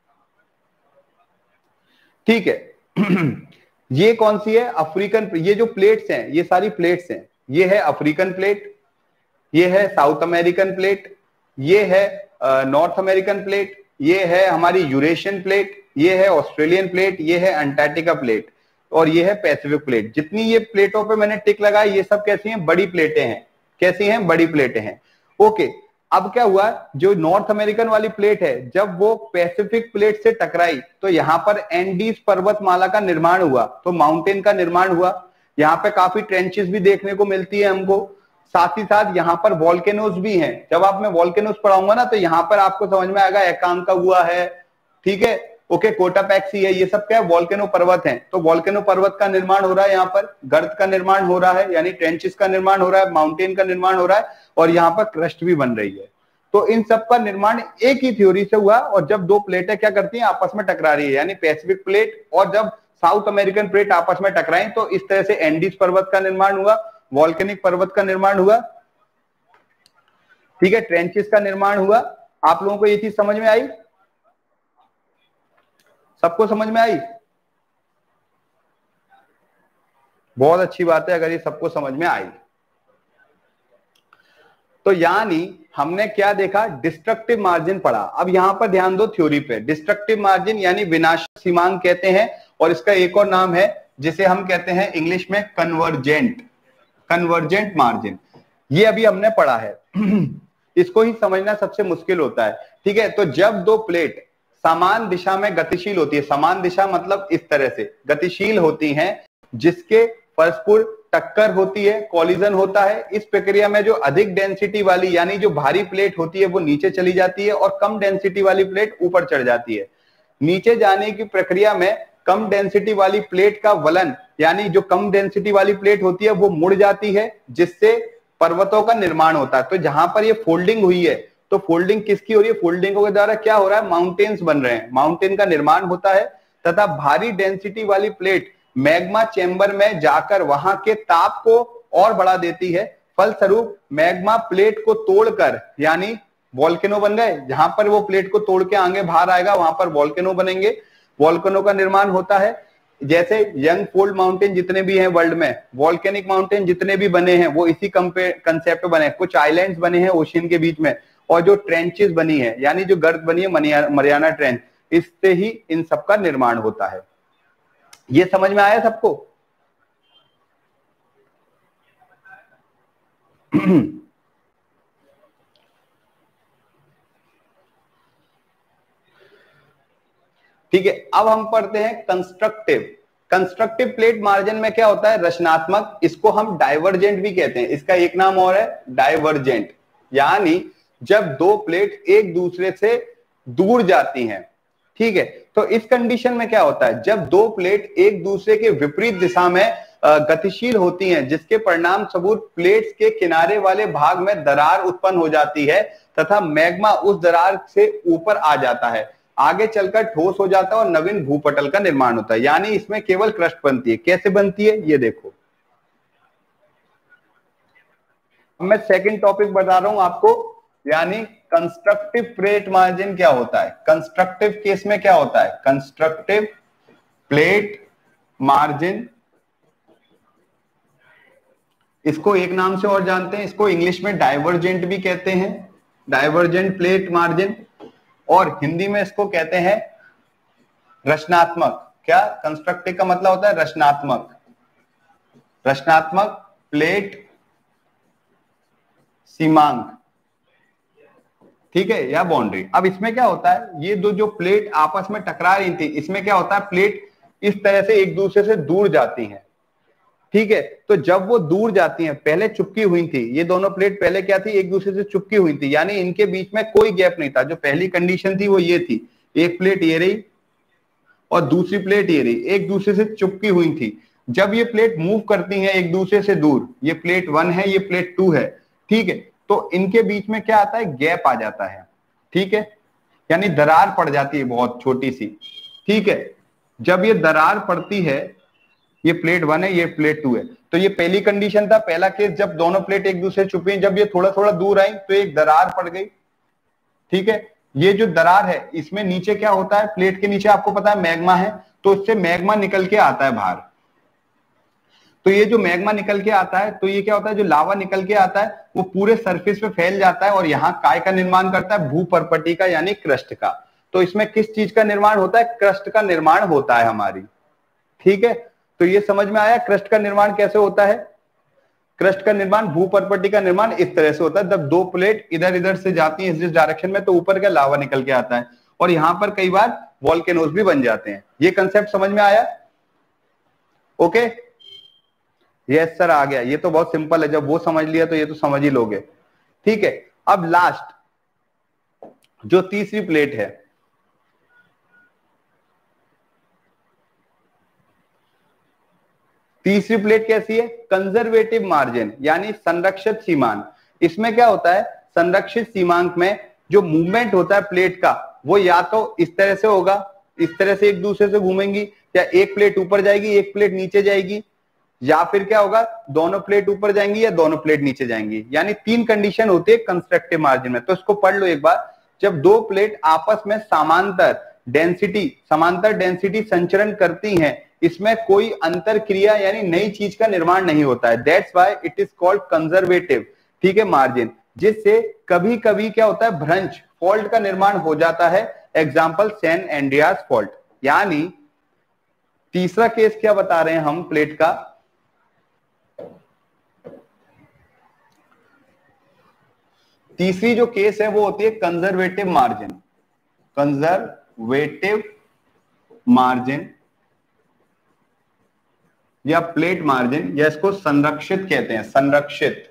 [SPEAKER 1] ठीक है ये कौन सी है, अफ्रीकन। ये जो प्लेट्स हैं, ये सारी प्लेट्स हैं। ये है अफ्रीकन प्लेट, ये है साउथ अमेरिकन प्लेट, ये है नॉर्थ अमेरिकन प्लेट, ये है हमारी यूरेशियन प्लेट, ये है ऑस्ट्रेलियन प्लेट, ये है अंटार्कटिका प्लेट, और ये है पैसिफिक प्लेट। जितनी ये प्लेटों पे मैंने टिक लगाई, ये सब कैसी हैं, बड़ी प्लेटें हैं। कैसी हैं, बड़ी प्लेटें हैं। ओके, अब क्या हुआ, जो नॉर्थ अमेरिकन वाली प्लेट है, जब वो पैसिफिक प्लेट से टकराई तो यहां पर एंडीज पर्वतमाला का निर्माण हुआ, तो माउंटेन का निर्माण हुआ। यहाँ पे काफी ट्रेंचेस भी देखने को मिलती है हमको। साथ ही साथ यहाँ पर वॉल्केनोस भी हैं। जब आप मैं वॉल्केनोस पढ़ाऊंगा ना, तो यहाँ पर आपको समझ में आएगा, एकांका हुआ है, ठीक है, ओके, कोटापैक्सी है, ये सब क्या है, वॉल्केनो पर्वत हैं। तो वॉल्केनो पर्वत का निर्माण हो रहा है, यहाँ पर गर्त का निर्माण हो रहा है, यानी ट्रेंचेस का निर्माण हो रहा है, माउंटेन का निर्माण हो रहा है, और यहाँ पर क्रस्ट भी बन रही है। तो इन सब का निर्माण एक ही थ्योरी से हुआ, और जब दो प्लेटें क्या करती हैं, आपस में टकरा रही है, यानी पैसिफिक प्लेट और जब साउथ अमेरिकन प्लेट आपस में टकराई, तो इस तरह से एंडीज पर्वत का निर्माण हुआ, वॉल्केनिक पर्वत का निर्माण हुआ, ठीक है, ट्रेंचेस का निर्माण हुआ। आप लोगों को ये चीज समझ में आई? सबको समझ में आई? बहुत अच्छी बात है अगर ये सबको समझ में आई। तो यानी हमने क्या देखा, डिस्ट्रक्टिव मार्जिन पढ़ा। अब यहां पर ध्यान दो थ्योरी पे। डिस्ट्रक्टिव मार्जिन यानी विनाश सीमांक कहते हैं, और इसका एक और नाम है जिसे हम कहते हैं इंग्लिश में कन्वर्जेंट, कन्वर्जेंट मार्जिन। ये अभी हमने पढ़ा है इसको ही समझना सबसे मुश्किल होता है, ठीक है। तो जब दो प्लेट समान दिशा में गतिशील होती है। समान दिशा मतलब इस तरह से गतिशील होती हैं, जिसके परस्पर टक्कर होती है, कॉलिजन होता है। इस प्रक्रिया में जो अधिक डेंसिटी वाली यानी जो भारी प्लेट होती है वो नीचे चली जाती है और कम डेंसिटी वाली प्लेट ऊपर चढ़ जाती है। नीचे जाने की प्रक्रिया में कम डेंसिटी वाली प्लेट का वलन यानी जो कम डेंसिटी वाली प्लेट होती है वो मुड़ जाती है, जिससे पर्वतों का निर्माण होता है। तो जहां पर ये फोल्डिंग हुई है, तो फोल्डिंग किसकी हो रही है? फोल्डिंग के द्वारा क्या हो रहा है? माउंटेन्स बन रहे हैं, माउंटेन का निर्माण होता है। तथा भारी डेंसिटी वाली प्लेट मैग्मा चेंबर में जाकर वहां के ताप को और बढ़ा देती है। फलस्वरूप मैग्मा प्लेट को तोड़कर यानी वॉल्केनो बन गए। जहां पर वो प्लेट को तोड़ के आगे बाहर आएगा वहां पर वॉल्केनो बनेंगे, वॉल्केनो का निर्माण होता है। जैसे यंग फोल्ड माउंटेन जितने भी हैं वर्ल्ड में, वॉल्केनिक माउंटेन जितने भी बने हैं वो इसी कंसेप्ट पे बने। कुछ आइलैंड्स बने हैं ओशियन के बीच में, और जो ट्रेंचेस बनी है यानी जो गर्त बनी है मरियाना ट्रेंच, इससे ही इन सबका निर्माण होता है। ये समझ में आया सबको? ठीक है, अब हम पढ़ते हैं कंस्ट्रक्टिव। कंस्ट्रक्टिव प्लेट मार्जिन में क्या होता है? रचनात्मक। इसको हम डाइवर्जेंट भी कहते हैं, इसका एक नाम और है डाइवर्जेंट। यानी जब दो प्लेट एक दूसरे से दूर जाती हैं, ठीक है, तो इस कंडीशन में क्या होता है? जब दो प्लेट एक दूसरे के विपरीत दिशा में गतिशील होती हैं, जिसके परिणाम स्वरूप प्लेट्स के किनारे वाले भाग में दरार उत्पन्न हो जाती है तथा मैग्मा उस दरार से ऊपर आ जाता है, आगे चलकर ठोस हो जाता है और नवीन भूपटल का निर्माण होता है। यानी इसमें केवल क्रस्ट बनती है। कैसे बनती है ये देखो। मैं सेकंड टॉपिक बता रहा हूं आपको, यानी कंस्ट्रक्टिव प्लेट मार्जिन क्या होता है। कंस्ट्रक्टिव केस में क्या होता है? कंस्ट्रक्टिव प्लेट मार्जिन, इसको एक नाम से और जानते हैं, इसको इंग्लिश में डाइवर्जेंट भी कहते हैं, डाइवर्जेंट प्लेट मार्जिन, और हिंदी में इसको कहते हैं रचनात्मक। क्या कंस्ट्रक्टिव का मतलब होता है? रचनात्मक। रचनात्मक प्लेट सीमांक, ठीक है, या बाउंड्री। अब इसमें क्या होता है? ये दो जो प्लेट आपस में टकरा रही थी, इसमें क्या होता है? प्लेट इस तरह से एक दूसरे से दूर जाती हैं, ठीक है। तो जब वो दूर जाती हैं, पहले चुपकी हुई थी, ये दोनों प्लेट पहले क्या थी? एक दूसरे से चुपकी हुई थी, यानी इनके बीच में कोई गैप नहीं था। जो पहली कंडीशन थी वो ये थी, एक प्लेट ये रही और दूसरी प्लेट ये रही, एक दूसरे से चुपकी हुई थी। जब ये प्लेट मूव करती हैं एक दूसरे से दूर, ये प्लेट वन है, ये प्लेट टू है, ठीक है, तो इनके बीच में क्या आता है? गैप आ जाता है, ठीक है, यानी दरार पड़ जाती है बहुत छोटी सी, ठीक है। जब ये दरार पड़ती है, ये प्लेट वन है, ये प्लेट टू है, तो ये पहली कंडीशन था, पहला केस, जब दोनों प्लेट एक दूसरे छुपी। जब ये थोड़ा थोड़ा दूर आई तो एक दरार पड़ गई, ठीक है। ये जो दरार है, इसमें नीचे क्या होता है? प्लेट के नीचे आपको पता है मैग्मा है, तो इससे मैग्मा निकल के आता है बाहर। तो ये जो मैग्मा निकल के आता है, तो ये क्या होता है? जो लावा निकल के आता है वो पूरे सरफेस पे फैल जाता है और यहाँ काय का निर्माण करता है? भूपर्पटी का, यानी क्रस्ट का। तो इसमें किस चीज का निर्माण होता है? क्रस्ट का निर्माण होता है हमारी, ठीक है। तो ये समझ में आया क्रस्ट का निर्माण कैसे होता है? क्रस्ट का निर्माण, भूपर्पटी का निर्माण इस तरह से होता है। जब दो प्लेट इधर इधर से जाती हैं इस डायरेक्शन में, तो ऊपर का लावा निकल के आता है और यहाँ पर कई बार वॉल्केनोज भी बन जाते हैं। ये कंसेप्ट समझ में आया? ओके, यस सर, आ गया। ये तो बहुत सिंपल है, जब वो समझ लिया तो ये तो समझ ही लोगे, ठीक है। अब लास्ट जो तीसरी प्लेट है, तीसरी प्लेट कैसी है? कंजर्वेटिव मार्जिन, यानी संरक्षित सीमांक। इसमें क्या होता है? संरक्षित सीमांक में जो मूवमेंट होता है प्लेट का, वो या तो इस तरह से होगा, इस तरह से एक दूसरे से घूमेंगी, या एक प्लेट ऊपर जाएगी एक प्लेट नीचे जाएगी, या फिर क्या होगा? दोनों प्लेट ऊपर जाएंगी या दोनों प्लेट नीचे जाएंगी। यानी तीन कंडीशन होती है कंस्ट्रक्टिव मार्जिन में। तो इसको पढ़ लो एक बार। जब दो प्लेट आपस में समांतर डेंसिटी समांतर डेंसिटी संचरण करती हैं, इसमें कोई अंतर क्रिया यानी नई चीज का निर्माण नहीं होता है। That's why it is called conservative, ठीक है, मार्जिन। जिससे कभी कभी क्या होता है? भ्रंश फॉल्ट का निर्माण हो जाता है। Example San Andreas fault. यानी तीसरा केस क्या बता रहे हैं हम प्लेट का? तीसरी जो केस है वो होती है conservative margin. Conservative conservative margin या प्लेट मार्जिन, या इसको संरक्षित कहते हैं, संरक्षित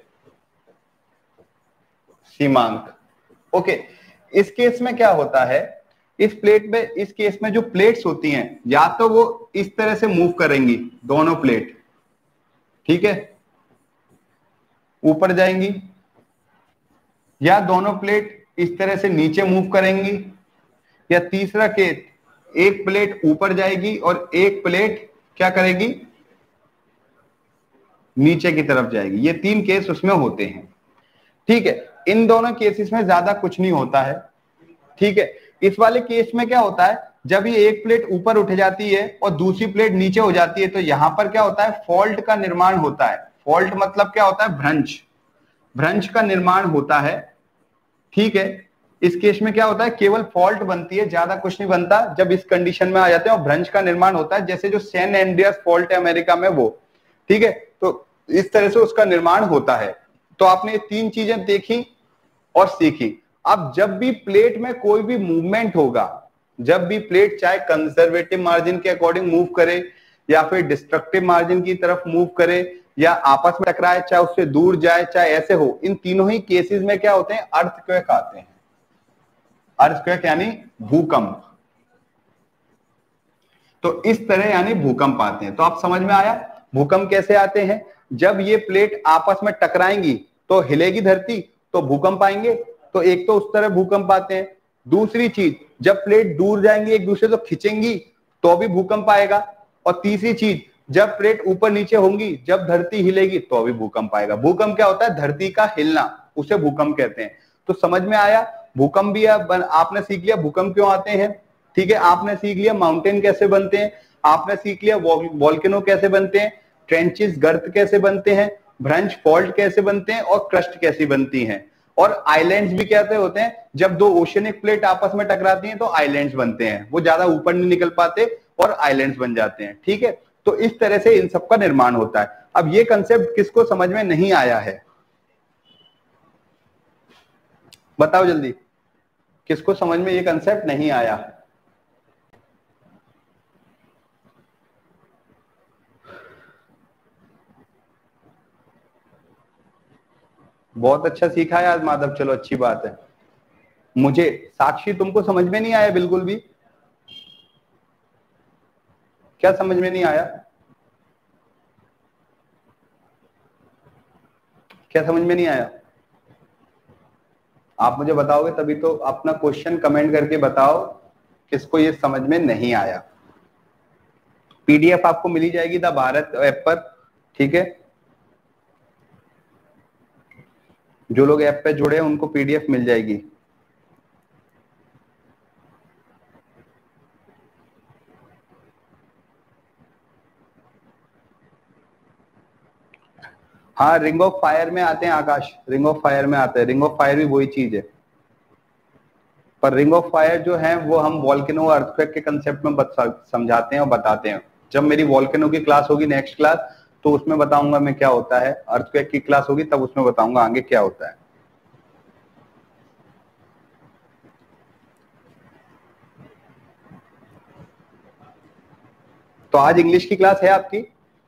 [SPEAKER 1] सीमांक। ओके, इस केस में क्या होता है, इस प्लेट में, इस केस में जो प्लेट्स होती हैं या तो वो इस तरह से मूव करेंगी, दोनों प्लेट, ठीक है, ऊपर जाएंगी, या दोनों प्लेट इस तरह से नीचे मूव करेंगी, या तीसरा केस, एक प्लेट ऊपर जाएगी और एक प्लेट क्या करेगी, नीचे की तरफ जाएगी। ये तीन केस उसमें होते हैं, ठीक है। इन दोनों केसेस में ज्यादा कुछ नहीं होता है, ठीक है। इस वाले केस में क्या होता है, जब ये एक प्लेट ऊपर उठ जाती है और दूसरी प्लेट नीचे हो जाती है, तो यहां पर क्या होता है, फॉल्ट का निर्माण होता है। फॉल्ट मतलब क्या होता है, भ्रंश, भ्रंश का निर्माण होता है, ठीक है। इस केस में क्या होता है, केवल फॉल्ट बनती है, ज्यादा कुछ नहीं बनता जब इस कंडीशन में आ जाते हैं, और भ्रंश का निर्माण होता है, जैसे जो सैन एंड्रियास फॉल्ट है अमेरिका में वो, ठीक है। तो इस तरह से उसका निर्माण होता है। तो आपने ये तीन चीजें देखी और सीखी। अब जब भी प्लेट में कोई भी मूवमेंट होगा, जब भी प्लेट चाहे कंजर्वेटिव मार्जिन के अकॉर्डिंग मूव करे या फिर डिस्ट्रक्टिव मार्जिन की तरफ मूव करे या आपस में टकराए, चाहे उससे दूर जाए, चाहे ऐसे हो, इन तीनों ही केसेस में क्या होते हैं, अर्थक्वेक आते हैं। अर्थक्वेक यानी भूकंप। तो इस तरह यानी भूकंप आते हैं। तो आप समझ में आया भूकंप कैसे आते हैं। जब ये प्लेट आपस में टकराएंगी तो हिलेगी धरती, तो भूकंप आएंगे। तो एक तो उस तरह भूकंप आते हैं। दूसरी चीज, जब प्लेट दूर जाएंगी एक दूसरे से खिंचेंगी तो भी भूकंप आएगा। और तीसरी चीज, जब प्लेट ऊपर नीचे होंगी, जब धरती हिलेगी तो भी भूकंप आएगा। भूकंप क्या होता है, धरती का हिलना, उसे भूकंप कहते हैं। तो समझ में आया भूकंप भी है। आपने सीख लिया भूकंप क्यों आते हैं, ठीक है। आपने सीख लिया माउंटेन कैसे बनते हैं, आपने सीख लिया वॉल्केनो कैसे बनते हैं, ट्रेंचेस गर्त कैसे बनते हैं, भ्रंश फॉल्ट कैसे बनते हैं, और क्रस्ट कैसी बनती हैं। और आइलैंड्स भी कहते होते हैं, जब दो ओशियनिक प्लेट आपस में टकराती हैं तो आइलैंड्स बनते हैं। वो ज्यादा ऊपर नहीं निकल पाते और आइलैंड्स बन जाते हैं, ठीक है। तो इस तरह से इन सब का निर्माण होता है। अब ये कंसेप्ट किसको समझ में नहीं आया है, बताओ जल्दी, किसको समझ में ये कंसेप्ट नहीं आया। बहुत अच्छा सीखा है आज माधव, चलो अच्छी बात है। मुझे साक्षी, तुमको समझ में नहीं आया बिल्कुल भी, क्या समझ में नहीं आया, क्या समझ में नहीं आया, आप मुझे बताओगे तभी तो। अपना क्वेश्चन कमेंट करके बताओ किसको ये समझ में नहीं आया। पीडीएफ आपको मिली जाएगी द भारत ऐप पर, ठीक है। जो लोग ऐप पे जुड़े हैं उनको पीडीएफ मिल जाएगी। हाँ, रिंग ऑफ फायर में आते हैं आकाश, रिंग ऑफ फायर में आते हैं। रिंग ऑफ फायर भी वही चीज है, पर रिंग ऑफ फायर जो है वो हम वॉल्केनो और अर्थक्वेक के कंसेप्ट में समझाते हैं और बताते हैं। जब मेरी वॉल्केनो की क्लास होगी नेक्स्ट क्लास, तो उसमें बताऊंगा मैं क्या होता है। अर्थक्वेक की क्लास होगी तब उसमें बताऊंगा आगे क्या होता है। तो आज इंग्लिश की क्लास है आपकी,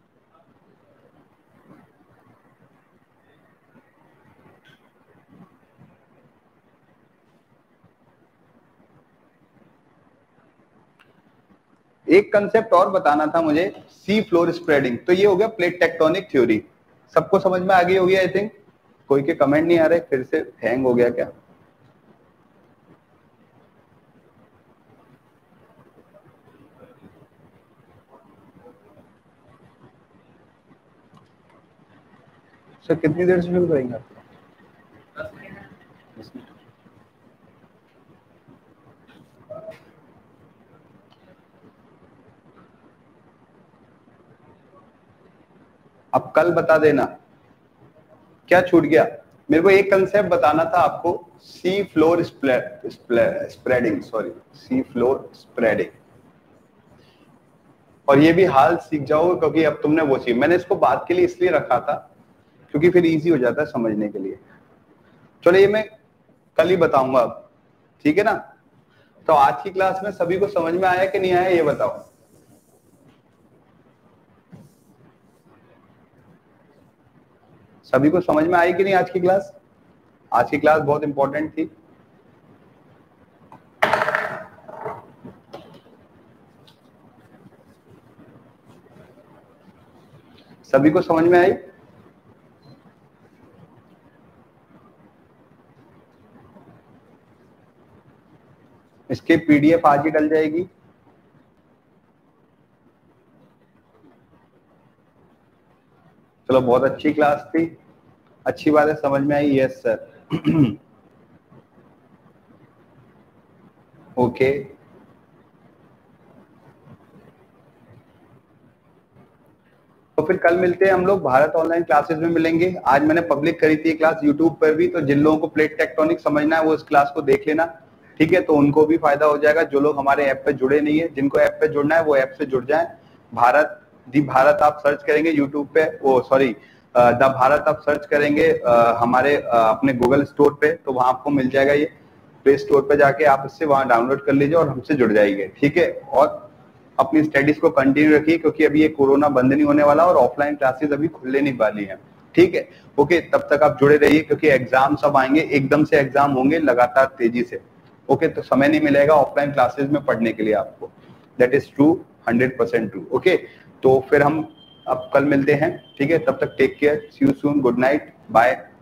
[SPEAKER 1] एक कंसेप्ट और बताना था मुझे, सी फ्लोर स्प्रेडिंग। तो ये हो गया प्लेट टेक्टोनिक थ्योरी, सबको समझ में आ गई होगी आई थिंक। कोई के कमेंट नहीं आ रहे, फिर से हैंग हो गया क्या। सर कितनी देर से शुरू करेंगे आप, अब कल बता देना क्या छूट गया। मेरे को एक कंसेप्ट बताना था आपको, sea floor spreading, sorry sea floor spreading. और ये भी हाल सीख जाओगे क्योंकि अब तुमने वो सीख, मैंने इसको बात के लिए इसलिए रखा था क्योंकि फिर इजी हो जाता है समझने के लिए। चलो ये मैं कल ही बताऊंगा अब, ठीक है ना। तो आज की क्लास में सभी को समझ में आया कि नहीं आया, ये बताओ। सभी को समझ में आई कि नहीं आज की क्लास? आज की क्लास बहुत इंपॉर्टेंट थी। सभी को समझ में आई? इसके पीडीएफ आज ही डल जाएगी। चलो बहुत अच्छी क्लास थी, अच्छी बात है, समझ में आई। Yes sir. ओके, तो फिर कल मिलते हैं हम लोग, भारत ऑनलाइन क्लासेस में मिलेंगे। आज मैंने पब्लिक करी थी क्लास यूट्यूब पर भी, तो जिन लोगों को प्लेट टेक्टोनिक समझना है वो इस क्लास को देख लेना, ठीक है? तो उनको भी फायदा हो जाएगा। जो लोग हमारे ऐप पे जुड़े नहीं है, जिनको ऐप पे जुड़ना है वो ऐप से जुड़ जाए। भारत दी भारत आप सर्च करेंगे यूट्यूब पे, वो सॉरी द भारत आप सर्च करेंगे आ, हमारे आ, अपने गूगल स्टोर पे, तो वहां आपको मिल जाएगा। ये प्ले स्टोर पे जाके आप इससे वहां डाउनलोड कर लीजिए और हमसे जुड़ जाइए, ठीक है? और अपनी स्टडीज को कंटिन्यू रखिए, क्योंकि अभी ये कोरोना बंद नहीं होने वाला और ऑफलाइन क्लासेस अभी खुलने नहीं वाली हैं, ठीक है? ओके, तब तक आप जुड़े रहिए, क्योंकि एग्जाम सब आएंगे, एकदम से एग्जाम होंगे लगातार तेजी से। ओके, तो समय नहीं मिलेगा ऑफलाइन क्लासेस में पढ़ने के लिए आपको। That is true, hundred percent true. Okay, तो फिर हम अब कल मिलते हैं, ठीक है? तब तक take care, see you soon, good night, bye.